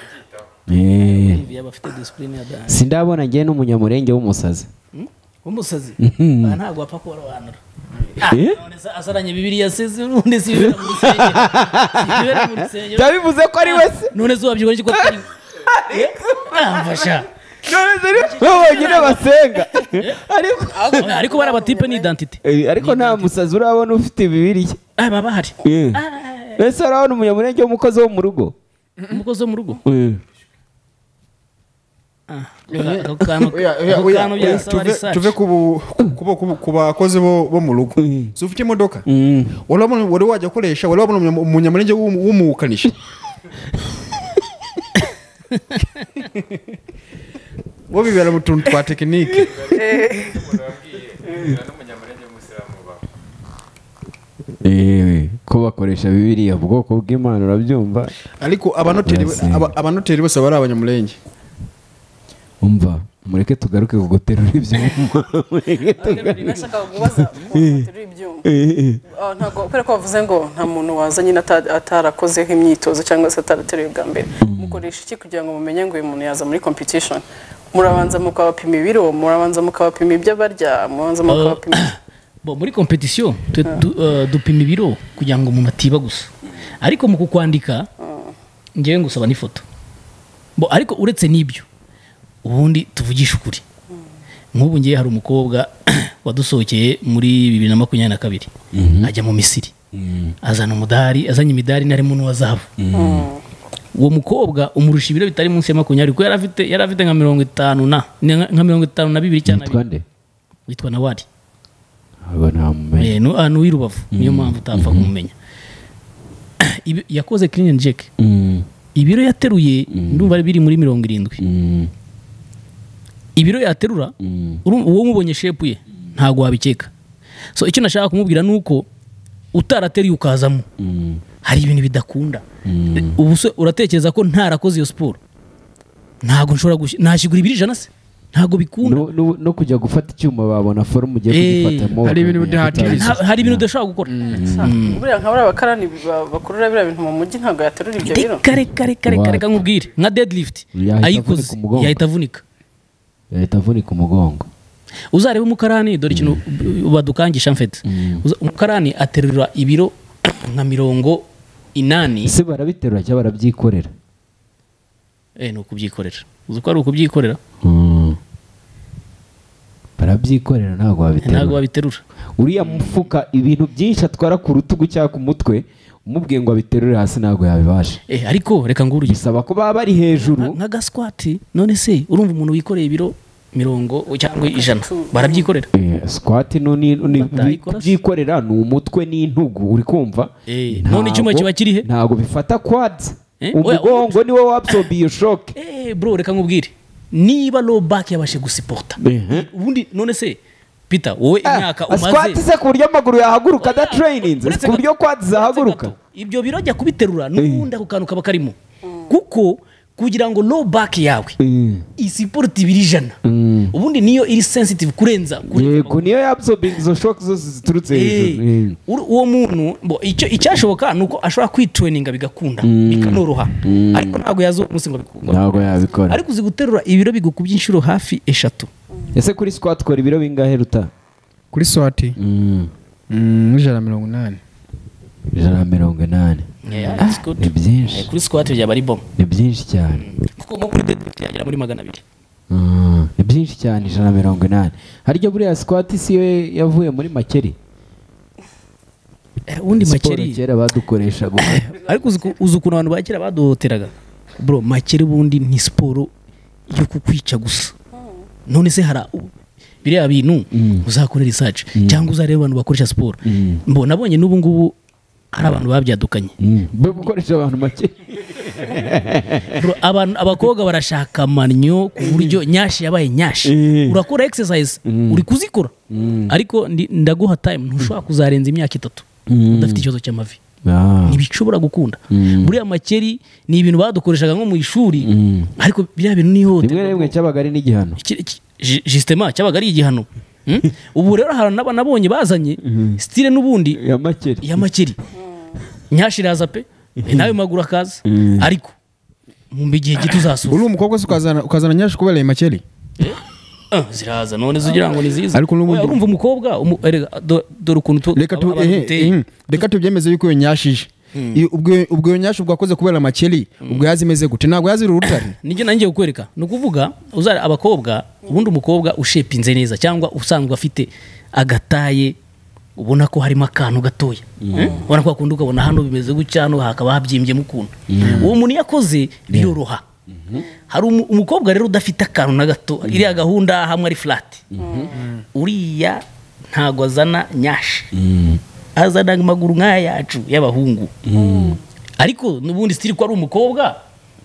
Speaker 2: Sindabona ngiye n'umunyamurenge w'umusazi.
Speaker 1: Umusazi ntabwo apfa kurobanura. None azaranye Bibiliya seze undi si bibera mu rusengero.
Speaker 2: Ndabivuze ko ari wese.
Speaker 1: None zo wabyibonye ko atari. Amfasha.
Speaker 2: Babonyine basenga
Speaker 1: ariko bari abatipe ni identite
Speaker 2: ariko nta musazi urabona ufite Bibiliya.
Speaker 1: Baba bahari.
Speaker 2: Ese urabona umunyamurenge w'umukozi wo mu rugo.
Speaker 1: Umukozi wo mu rugo
Speaker 4: tuve ku bakozi bo mu rugo. Si ufite imodoka wari wajya gukoresha wari wabona umunyamurenge w'umukanishi. bo bibera mu tuntu twa tekinike.
Speaker 2: ko bakoresha Bibiliya ubwoko bw'Imana urabyumva
Speaker 4: ariko abanoteri bose bari abanyamurenge.
Speaker 2: umva mureke tugaruke ku guterura ibyuma.
Speaker 3: nashaka kubaza guterura ibyuma ntabwo kubera ko bavuze ngo nta muntu wazanye atarakozeho imyitozo cyangwa se atarateruye bwa mbere. mukoresha iki kugira ngo mumenye ngo uyu muntu yaza muri competition? Murabanza mukabapima ibiro, murabanza mukabapima ibyo barya, murabanza mukabapima
Speaker 1: muri competition dupima ibiro kugira ngo umuntu atiba gusa, ariko mu kukwandika ngewe ngusaba n'ifoto. Ariko uretse n'ibyo ubundi tuvugisha ukuri, nk'ubu ngiye hari umukobwa wadusohokeye muri 2022 ajya mu Misiri azana umudari, azanye imidari narimo n'uwa zahabu. Uwo mukobwa umurusha ibiro bitari munsi ya 20 ko yari afite nka 50 na nka 52 cyane. Witwa Nawari. No wirubavu niyo mpamvu utapfa kumumenya. Yakoze clean and jerk. Ibiro yateruye ndumva biri muri 70. Ibiro yaterura uwo mubonye shape ye ntago wabikeka. So icyo nashaka kumubwira nuko utarateruye ukazamo hari ibintu bidakunda. Ubu se uratekereza ko ntarakoze iyo sport ntago nshobora nashigura ibiri jana se ntago bikunda
Speaker 2: no kujya gufata icyuma babona forum ugiye kugifatamo.
Speaker 4: Hari ibintu bidahatiriza,
Speaker 1: hari ibintu udashobora gukora.
Speaker 3: buriya nkabura abakarani bakurura biriya bintu mu mujyi ntago yaterura ibyo biro.
Speaker 1: Kare nkubwire nka deadlift ayikoze yahita avunika umugongo. Uzareba umukarani dore ikintu badukangisha mfete. Umukarani aterura ibiro nka 80.
Speaker 2: Se barabiterura cyangwa barabyikorera?
Speaker 1: No kubyikorera. Uzi ko ari ukubyikorera?
Speaker 2: urabyikorera ntabwo
Speaker 1: wabiterura
Speaker 2: uriya mufuka ibintu byinshi atwara ku rutugu cyangwa ku mutwe umubwiye ngo abiterure hasi ntabwo yabibasha
Speaker 1: ariko reka nguru
Speaker 2: bisaba ko baba bari hejuru
Speaker 1: nka gasquat none se urumva umuntu wikoreye ibiro 100 cyangwa 100 barabyikorera
Speaker 2: squat byikorera ni umutwe n'intugu uri kumva
Speaker 1: none icyuma kiba kirihe
Speaker 2: ntabwo bifata quads umugongo niwe wabsorbiye iyo shock
Speaker 1: bro reka nkubwire niba low back yabashe gusiporta ubundi none se Peter wowe imyaka umaze
Speaker 2: squat se ku buryo amaguru yahaguruka da training ku buryo quads zahaguruka
Speaker 1: ibyo birojya kubiterura n'ubundi ako kantu kaba karimo kuko kugira ngo low back yawe isiport ibirijana ubundi niyo iri sensitive kurenza
Speaker 2: yego niyo yabsorbing zo shock zose ziturutse hejuru
Speaker 1: uwo muntu icyashoboka nuko ashobora kwitraininga bigakunda bikanoroha ariko ntabwo yazo umunsi ngo bikunda
Speaker 2: ntabwo yabikora
Speaker 1: ariko uzi guterura ibiro bigukubye inshuro hafi 3
Speaker 2: ese kuri squat kora ibiro bingahe ruta
Speaker 4: kuri squat 180
Speaker 2: ni byinshi
Speaker 1: kuri squat byaba ari bom
Speaker 2: ni byinshi cyane
Speaker 1: kuko mo kuri deadlift yagera muri 200
Speaker 2: ni byinshi cyane 180 harya buriya squat si yo yavuye muri makeri
Speaker 1: undi makeri
Speaker 2: kera badukoresha
Speaker 1: ariko uzi ukuntu abantu bakera baduhoteraga bro makeri bundi ni siporo yo kukwica gusa none se hara biriya bintu uzakorera research cyangwa uzareba abantu bakoresha siporo nabonye n'ubu ngubu hari abantu babyadukanye
Speaker 2: bo gukoresha abantu make
Speaker 1: abakobwa barashaka amanyo ku buryo nyashi yabaye nyashi urakora exercise uri kuzikora ariko ndaguha time ntushobora kuzarenza imyaka 3 udafite ikibazo cy'amavi ntibishobora gukunda buriya makeri ni ibintu badukoreshaga nko mu ishuri ariko biriya bintu nihote
Speaker 2: rimwe cyabaga ari n'igihano
Speaker 1: justement cyabaga ari igihano ubu rero hari nabonye bazanye style n'ubundi ya makeri nyashiraza pe nawe maguru akaza ariko mu gihe gito uzasura
Speaker 4: uri umukobwa ukazana nyashi kubera makeri
Speaker 1: ziraza none zugira ngo niziza ariko urumva umukobwa dore ukuntu
Speaker 4: reka tubyemeze yuko iyo nyashije ubwo iyo nyashi bwakoze kubera makeri ubwo yazimeze gute ntabwo yazira urutare
Speaker 1: nijye nangiye kukwereka no kuvuga uzara abakobwa ubundi umukobwa ushepinze neza cyangwa usanzwe afite agataye ubona ko harimo akantu gatoya ubona ko akunda ukabona hano bimeze gutya hano hakaba habyimbye mu kuntu uwo muntu yakoze biroroha hari umukobwa rero udafite akantu na gato iriya gahunda hamwe ari flat uriya ntago azana nyashi azana amaguru nk'aya yacu y'abahungu ariko nubundi stili ko ari umukobwa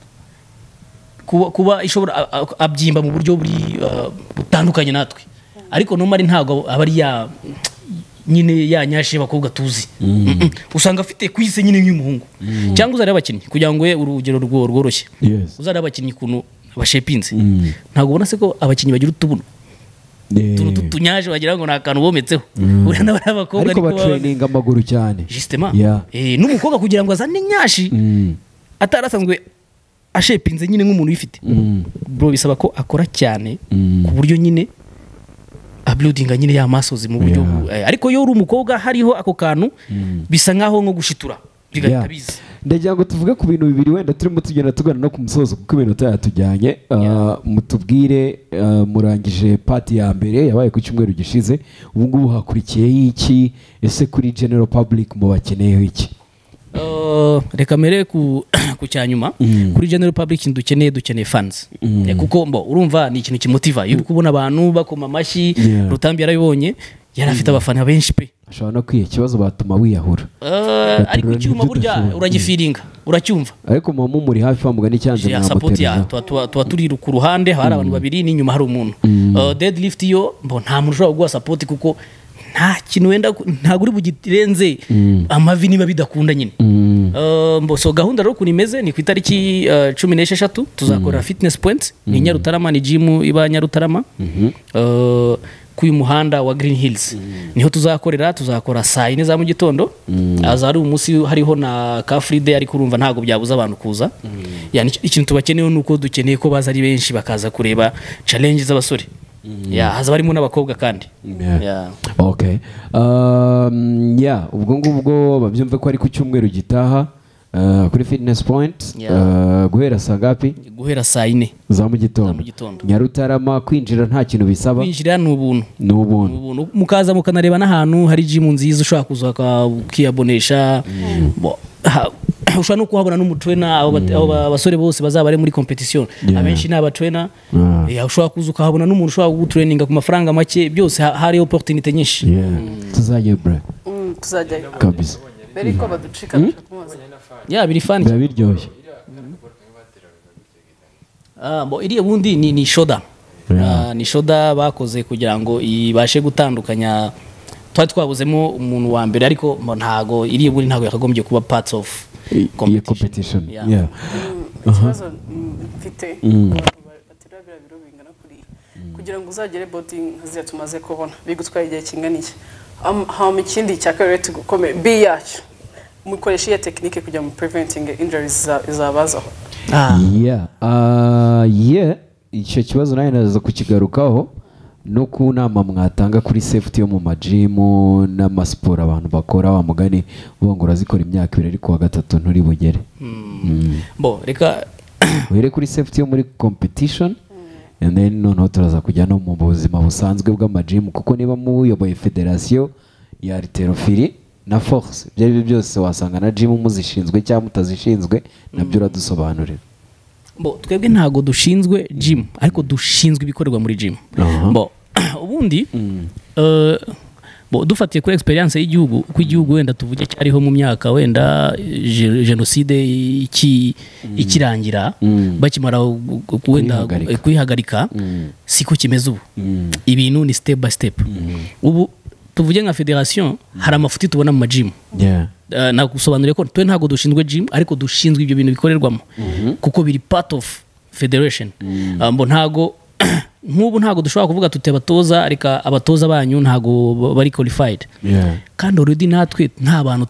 Speaker 1: kuba ishobora abyimba mu buryo butandukanye natwe ariko no mari ntago abari ya nyine ya nyashi y'abakobwa tuzi usanga afite kwise nyine nk'umuhungu cyangwa uzari abakinnyi kugira ngo urugero rworoshye uzari abakinnyi kuntu bashepinze ntago ubona se ko abakinnyi bagira utubuno tunyaje wagira ngo nakantu bometseho uri n'abari abakobwa
Speaker 2: ariko batraining amaguru cyane
Speaker 1: justement n'umukobwa kugira ngo azane nyashi atarasanzwe ashepinze nyine nk'umuntu yifite bro bisaba ko akora cyane ku buryo nyine uploadinga nyine ya muscles mu buryo ariko yo uri umukobwa hariho ako kantu bisa nkaho nko gushitura bigahita biza
Speaker 2: ndagira ngo tuvuge ku bintu bibiri wenda turimo tugenda tugana no ku musozo kuko ibintu yatujyanye mutubwire murangije party ya mbere yabaye ku cyumweru gishize ubu ngubu hakurikiyeho iki ese kuri general public mu bakeneyeho iki
Speaker 1: reka mere ku cyanyuma kuri general public dukeneye fans kuko urumva ni ikintu kimotiva iyo kubona abantu bakoma amashyi Rutambi yarabibonye yari afite abafana benshi pe
Speaker 2: ashobora no kwiye ikibazo batuma wiyahura
Speaker 1: ariko icyuma burya uragifiringa uracyumva
Speaker 2: ariko mama muri hafi bamugana icyanze
Speaker 1: mwamutereza tuba turi ku ruhande hari abantu babiri n'inyuma hari umuntu deadlift yo nta muntu ushobora guha support kuko nta kintu wenda ntago uri bugirenze amavi niba bidakunda nyine so gahunda rero ukuntu imeze ni ku itariki 16 tuzakora fitness points ni Nyarutarama ni gym iba Nyarutarama kuyu muhanda wa Green Hills niho tuzakora saa 4 za mu gitondo azari umunsi hariho na ka free day ariko urumva ntago byabuza abantu kuza yani ikintu tubakeneyeho nuko dukeneye ko baza ari benshi bakaza kureba challenge z'abasore haza barimo n'abakobwa kandi
Speaker 2: okay ubwo ngubwo babyumve ko ari ku cyumweru gitaha kuri fitness point guhera saa ngapi?
Speaker 1: guhera saa 4
Speaker 2: za mu gitondo. Nyarutarama kwinjira nta kintu bisaba?
Speaker 1: kwinjira ni ubuntu.
Speaker 2: Mukaza
Speaker 1: mukanareba n'ahantu hari gym nziza ushobora kuza ukiyabonesha. Ushobora no kuhabona n'umutrainer, abo basore bose bazaba bari muri competition. Abenshi ni abatrainer. Ushobora kuza ukahabona n'umuntu ushobora kugutraininga ku mafaranga make, byose hari opportunity nyinshi.
Speaker 2: Tuzajya bro.
Speaker 3: Tuzajya
Speaker 2: kabisa.
Speaker 3: Beri ko baducika kumuza.
Speaker 1: Biri fun.
Speaker 2: Biryoshye.
Speaker 1: Iriya bundi ni shoda. Ni shoda bakoze kugira ngo ibashe gutandukanya. Twari twabuzemo umuntu wa mbere, ariko ntago iriya bundi ntago yakagombye kuba parts of
Speaker 2: competition.
Speaker 3: Ikibazo mfite batirabira biro bingana kuri kugira ngo uzagere body nkaziya tumaze kubona bigutwaye igihe kingana iki. Hama ikindi cya kabiri tugukome B yacu mukoresha iyo technique kugira mu preventing injuries zabazaho. Icyo kibazo nayo naza kukigarukaho no ku nama mwatanga kuri safety yo mu majimu n'amasiporo abantu bakora wa mugani bongora zikora imyaka 2 ariko wa gatatu nturi bugere.
Speaker 1: Reka
Speaker 2: uhere kuri safety yo muri competition and then noneho turaza kujya no mu buzima busanzwe bw'amajimu, kuko niba muyoboye federation ya haltérophilie na force byari byose wasanga na gym muzishinzwe cyangwa mutazishinzwe nabyo uradusobanurira.
Speaker 1: Twebwe ntago dushinzwe gym ariko dushinzwe ibikorerwa muri gym. Ubundi dufatiye kuri experience y'igihugu, ku igihugu wenda tuvuge cyariho mu myaka wenda genocide ikirangira bakimara wenda kuyihagarika, siko kimeze ubu. Ibintu ni step by step. Ubu tuvuge nka federation hari amafuti tubona mu majim. Nagusobanuriye ko twe ntago dushinzwe gym ariko dushinzwe ibyo bintu bikorerwamo, kuko biri part of federation. Ntago nk'ubu ntago dushobora kuvuga tute abatoza ariko abatoza banyu ntago bari qualified. Kandi already natwe nta bantu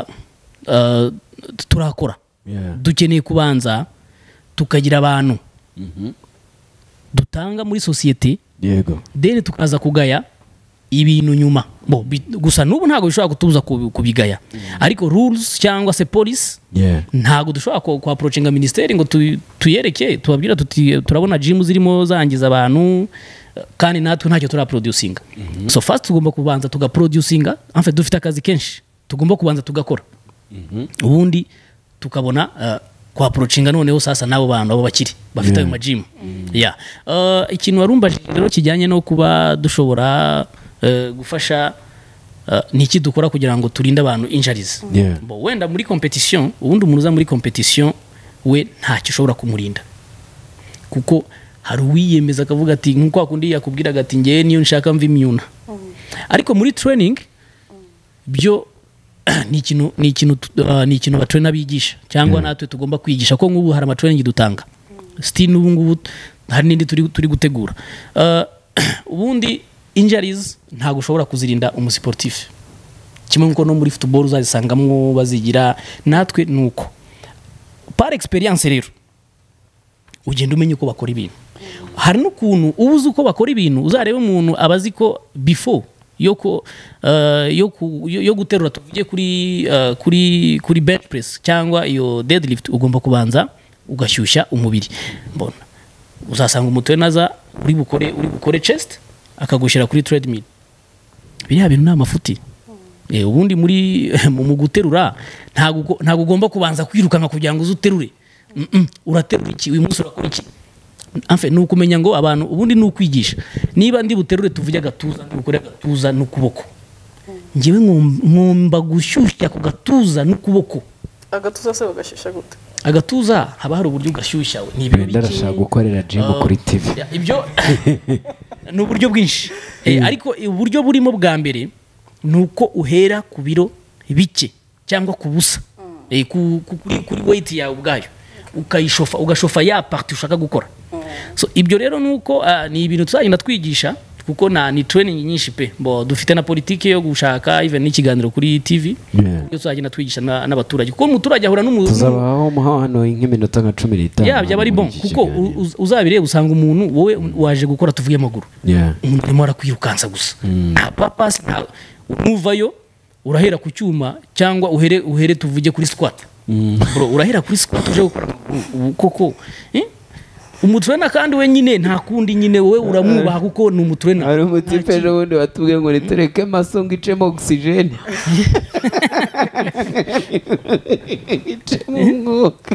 Speaker 1: turakora. Dukeneye kubanza tukagira abantu dutanga muri societe, then tukaza kugaya ibintu nyuma. Gusa nubu ntago bishobora kutuza kubigaya, ariko rules cyangwa se police ntago dushobora ku approachinga ministeri ngo tuyereke tubabwira tuti turabona gym zirimo zangiza abantu kandi natwe ntacyo turaproducinga. So first tugomba kubanza tugaproducinga, en fait dufite akazi kenshi tugomba kubanza tugakora, ubundi tukabona ku approachinga noneho sasa nabo bantu abo bakiri bafite ayo majim. Ikintu warumba rero kijyanye no kuba dushobora gufasha niki dukora kugira ngo turinde abantu injuries. Wenda muri competition, ubundi umuntu uza muri competition we ntacyo ushobora kumurinda, kuko hari uwiyemeza akavuga ati nkuko akundi yakubwiraga ati ngiye niyo nshaka mva imyuna. Ariko muri training byo ni ikintu abatrainer bigisha cyangwa natwe tugomba kwigisha, ko nk'ubu hari amatraining dutanga still n'ubu ngubu hari n'indi turi gutegura. Ubundi injuries ntago ushobora kuzirinda umusportif, kimwe nko no muri football uzazisangamwo bazigira, natwe nuko par experience rero ugenda umenye uko bakora ibintu. Hari n'ukuntu ubuze uko bakora ibintu, uzarebe umuntu abazi ko before yo guterura tuvuge kuri bench press cyangwa iyo deadlift, ugomba kubanza ugashyushya umubiri. Uzasanga umutwe naza uri bukore chest akagushyira kuri treadmill. Biriya bintu ni amafuti. Ubundi mu guterura ntago ugomba kubanza kwirukanka kugira ngo uzuterure. Uraterura iki, uyu munsi urakora iki? Enfin nuko umenya ngo abantu ubundi nukwigisha. Niba ndi buterure tuvuge agatuza, ndukore agatuza n'ukuboko. Ngiwe ngomba gushyushya ku gatuza n'ukuboko.
Speaker 3: Agatuza se bagashyushya gute?
Speaker 1: Agatuza haba hari uburyo ugashyushya. Ni ibintu
Speaker 2: ndarashaka gukorera gym kuri TV.
Speaker 1: Ibyo ni uburyo bwinshi. Ariko uburyo burimo bwa mbere nuko uhera ku biro bike cyangwa ku busa. Kuri weight yawe ubwayo ugashofa ya party ushaka gukora. So ibyo rero nuko ni ibintu tuzagenda twigisha, kuko ni training nyinshi pe. Dufite na politike yo gushaka even n'ikiganiro kuri TV yo tuzagenda twigisha n'abaturage, kuko umuturage ahura n'umuntu
Speaker 2: tuzabaho hano nk'iminota nka 15
Speaker 1: byaba ari bon, kuko uzabire usanga umuntu wowe waje gukora tuvuye amaguru, umuntu arimo arakwirukansa gusa nta purpose, uvayo urahera ku cyuma cyangwa uhere tuvuge kuri squat bro urahera kuri squat uje gukora koko umutrena kandi we nyine nta kundi nyine wowe uramwubaha kuko ni umutrena
Speaker 2: hari umutipe ejo bundi watubwiye ngo nitureke maso ngo icemo oxygene icemo umwuka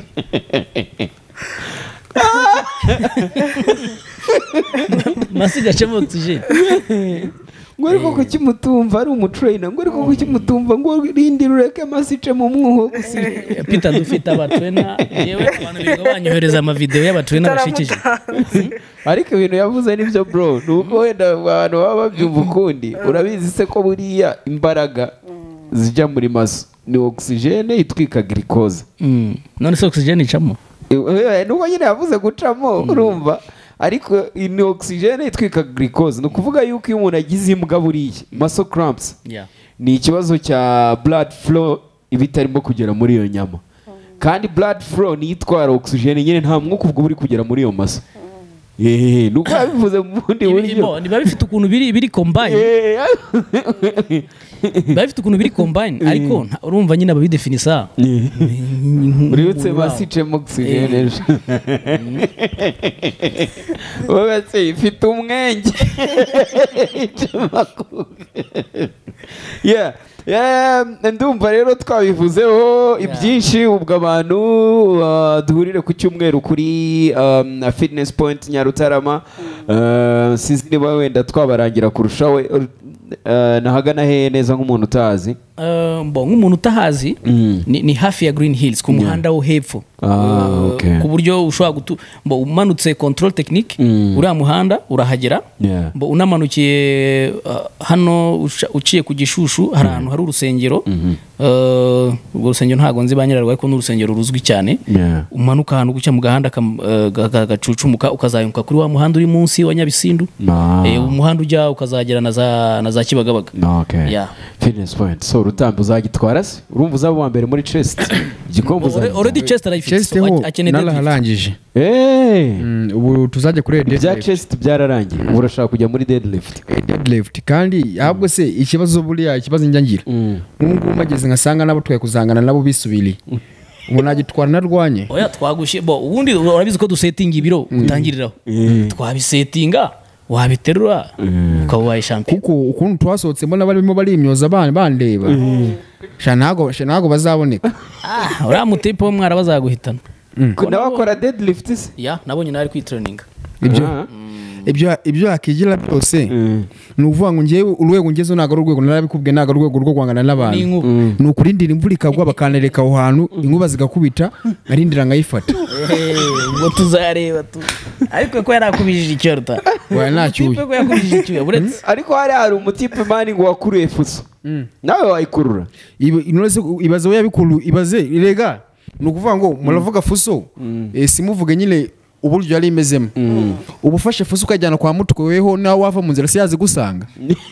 Speaker 1: maso igacemo oxygene
Speaker 2: ngo ariko kukimutumva ari umutrainer ngo ariko kukimutumva ngo rindi rureke maso icemo umwuka
Speaker 1: Peter dufite abatrena yewe abantu biga banyohereza amavideo y'abatrena bashikije
Speaker 2: ariko ibintu yavuze nibyo bro nuko wenda abantu baba babyumva ukundi urabizi se ko buriya imbaraga zijya muri maso ni oxygene itwika glucose
Speaker 1: none se oxygene icamo
Speaker 2: nuko nyine yavuze gucamo urumva ariko ni oxygene itwika glucose ni ukuvuga yuko iyo umuntu agize imbwa buriya muscle cramps ni ikibazo cya blood flow iba itarimo kugera muri iyo nyama kandi blood flow niyo itwara oxygene nyine nta mwuka ubwo uri kugera muri iyo maso nuko yabivuze mu bundi buryo
Speaker 1: biba bifite ukuntu biri combine biba bifite ukuntu biri combine ariko urumva nyine ababidefinisa
Speaker 2: uributse basicemo oxygene wowe se ifite umwenge ndumva rero twabivuzeho ibyinshi ubwo abantu duhurire ku cyumweru kuri fitness point Nyarutarama sinzi niba wenda twabarangira kurushaho nahagana hehe neza nk'umuntu utazi
Speaker 1: nk'umuntu utahazi ni hafi ya Green Hills ku muhanda wo hepfo ku buryo ushobora umanutse control technique uriya muhanda urahagera unamanukiye hano uciye ku Gishushu hari ahantu hari urusengero urwo rusengero ntabwo nzi ba nyirarwo ariko ni urusengero ruzwi cyane umanuka ahantu gucya mu gahanda gacucumuka ukazayunguka kuri wa muhanda uri munsi wa Nyabisindu umuhanda ujya ukazagera na za Kibagabaga
Speaker 2: fitness point so Rutambi uzagitwara se urumva uzaba wa mbere muri chest igikombe
Speaker 1: already chest arayifite
Speaker 4: nararangije ubu tuzajya kuri
Speaker 2: bya chest byararangiye ubu urashaka kujya muri deadlift
Speaker 4: kandi ahubwo se ikibazo buriya ikibazo njyangira n'ubwo mageze ngasanga nabo twaye kuzangana nabo bisubiriye ubu nagitwara narwanye
Speaker 1: oya twagushe ubundi urabizi ko dusettinga ibiro utangiriraho twabisettinga wabiterura ukabaye champion
Speaker 4: kuko ukuntu twasohotse mbona barimo barimyoza bandeba ntago bazaboneka
Speaker 1: uriya mutipe wo mwara bazaguhitana
Speaker 2: n'abakora deadlift se
Speaker 1: nabonye nawe ari kwitraninga
Speaker 4: ibyo yakigira byose ni ukuvuga ngo ngewe urwego ngezeho ntabwo ari urwego narabikubwiye ntabwo ari urwego rwo guhangana n'abantu ni ukurindira imvura ikagwa bakanereka aho hantu inkuba zigakubita nkarindira nkayifata
Speaker 1: ngo tuzareba ariko ko yarakubijije icyo ruta
Speaker 4: nacyuye
Speaker 1: ko yakubijije icyo buretse
Speaker 2: ariko hari umutipe mani ngo wakuruye fuso nawe wayikurura
Speaker 4: ibaze we yabikuru ibaze rega ni ukuvuga ngo muravuga fuso simuvuge nyine uburyo yari imezemo ubufashe fuso ukajyana kwa mutwe weho nawe wava mu nzira siyazi gusanga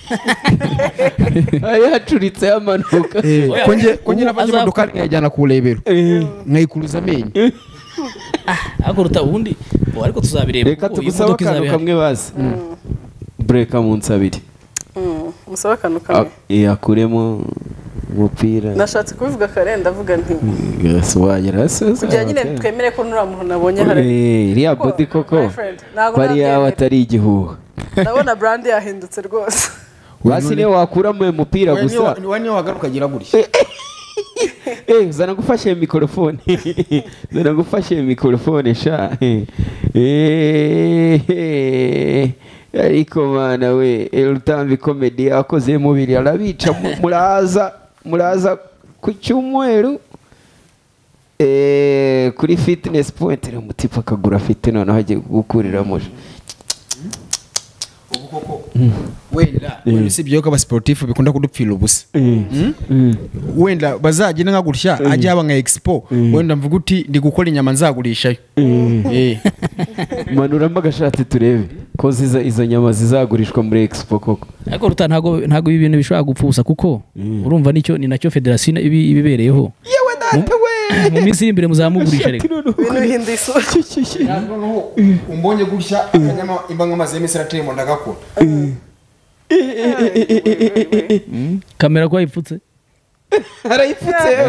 Speaker 2: yacuritse y'amanuka
Speaker 4: konge navanye imodoka nkayajyana ku rebero nkayikuruza amenyo
Speaker 1: akuruta ubundi ariko tuzabireba
Speaker 2: reka tugusaba akantu kamwe bazi bureka mu nsabiri
Speaker 3: musaba akantu kamwe
Speaker 2: yakuremo umupira
Speaker 3: nashatse kubivuga kare ndavuga nti
Speaker 2: wagera
Speaker 3: kugira nyine twemere ko nura muntu nabonye hari
Speaker 2: iriya body koko bari yawe atari igihuha
Speaker 3: ndabona brand yahindutse rwose
Speaker 2: basi niyo wakuramo umupira gusa
Speaker 4: niyo wagaruka agira gutya
Speaker 2: zana gufashe mikrofone zana gufashe mikrofone sha ariko mana we Rutambi comedy akoze mubiri arabica muraza ku cyumweru kuri fitness point umutipa akagura afite noneho agiye gukuriramo
Speaker 4: wenda si byo ko abasportif bikunda kudupfira ubusa wenda bazagenda nka gutya ajya haba nka expo wenda mvuga uti ndi gukora inyama nzagurishayo
Speaker 2: manuramo agashati turebe ko izo nyama zizagurishwa muri expo koko
Speaker 1: ariko ruta ntago ibi bintu bishobora gupfa ubusa kuko urumva ni nacyo federation ibibereyeho
Speaker 2: yewe data we
Speaker 1: mu minsi iri imbere muzamugurisha reka
Speaker 3: ibintu bihinduye isura
Speaker 4: umbonye gutya akanyama imba nk'amazi y'imesera ateye mu ndagakora
Speaker 1: kamera ko yipfutse
Speaker 2: arayipfutse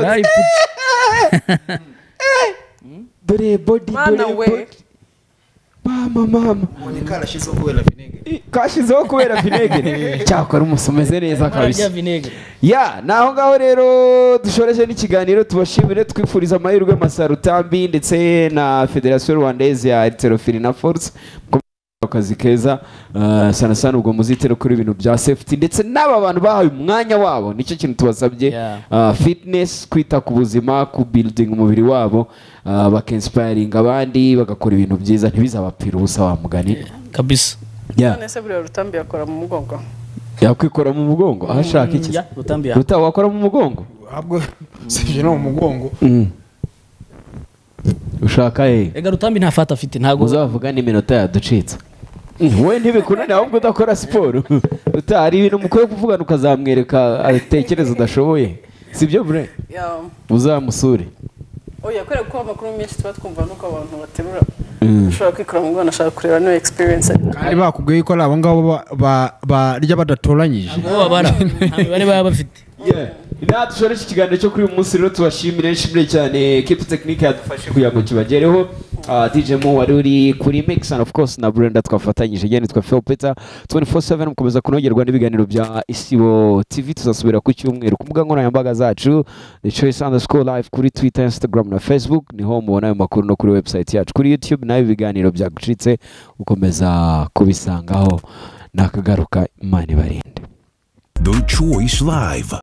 Speaker 2: dore body
Speaker 3: Mana
Speaker 2: dore
Speaker 3: we.
Speaker 2: body mama
Speaker 4: karashizeho kubera vinegere
Speaker 2: kashizeho kubera vinegere cyakora umusomeze neza kabisa
Speaker 1: vinegere
Speaker 2: ya naho ngaho rero dushoreje n'ikiganiro tubashimire twifuriza amahirwe Masarutambi ndetse na Federation Rwandaise ya Haltérophilie na Force akazi keza sana sana ubwo muzitero kuri ibintu bya safety ndetse n'aba bantu bahaye umwanya wabo nicyo kintu tubasabye fitness kwita ku buzima ku building umubiri wabo bakinspiring abandi bagakora ibintu byiza ntibizabapfira ubusa wa mugani
Speaker 1: kabisa
Speaker 3: none se buriya Rutambi yakora mu mugongo
Speaker 2: yakwikora mu mugongo aho ashaka iki ruta wakora mu mugongo
Speaker 4: ahubwo sije no mu mugongo
Speaker 2: ushaka
Speaker 1: ega Rutambi nta fata afite ntago
Speaker 2: uzavuga n'iminota yaducitse wowe ntibikunane ahubwo udakora siporo utari ibintu mukwiye kuvugana ukazamwereka atekereza udashoboye sibyo bre uzamusure
Speaker 3: oya kubera ko amakuru menshi tuba twumva nuko abantu baterura ushobora kwikora mu mwana ashaka kureba no experience
Speaker 4: kandi bakubwiye ko abo ngabo barya badatoranyije
Speaker 1: abo babara nta mibare baba bafite
Speaker 2: ina dushore iki kiganiro cyo kuri uyu munsi rero tubashimire nshimire cyane Keep Technique yadufashe kugira ngo kibagereho DJ Mo wari uri kuri mix and of course na Brenda twafatanyije cyane twa Phil Peter 24/7 mukomeza kunogerwa n'ibiganiro bya Isibo TV tuzasubira ku cyumweru ku mbuga nkoranyambaga zacu The Choice _live kuri Twitter Instagram na Facebook niho mubona ayo makuru no kuri website yacu kuri YouTube nayo ibiganiro byagucitse ukomeza kubisangaho nakagaruka Imana ibarinde
Speaker 5: The Choice Live.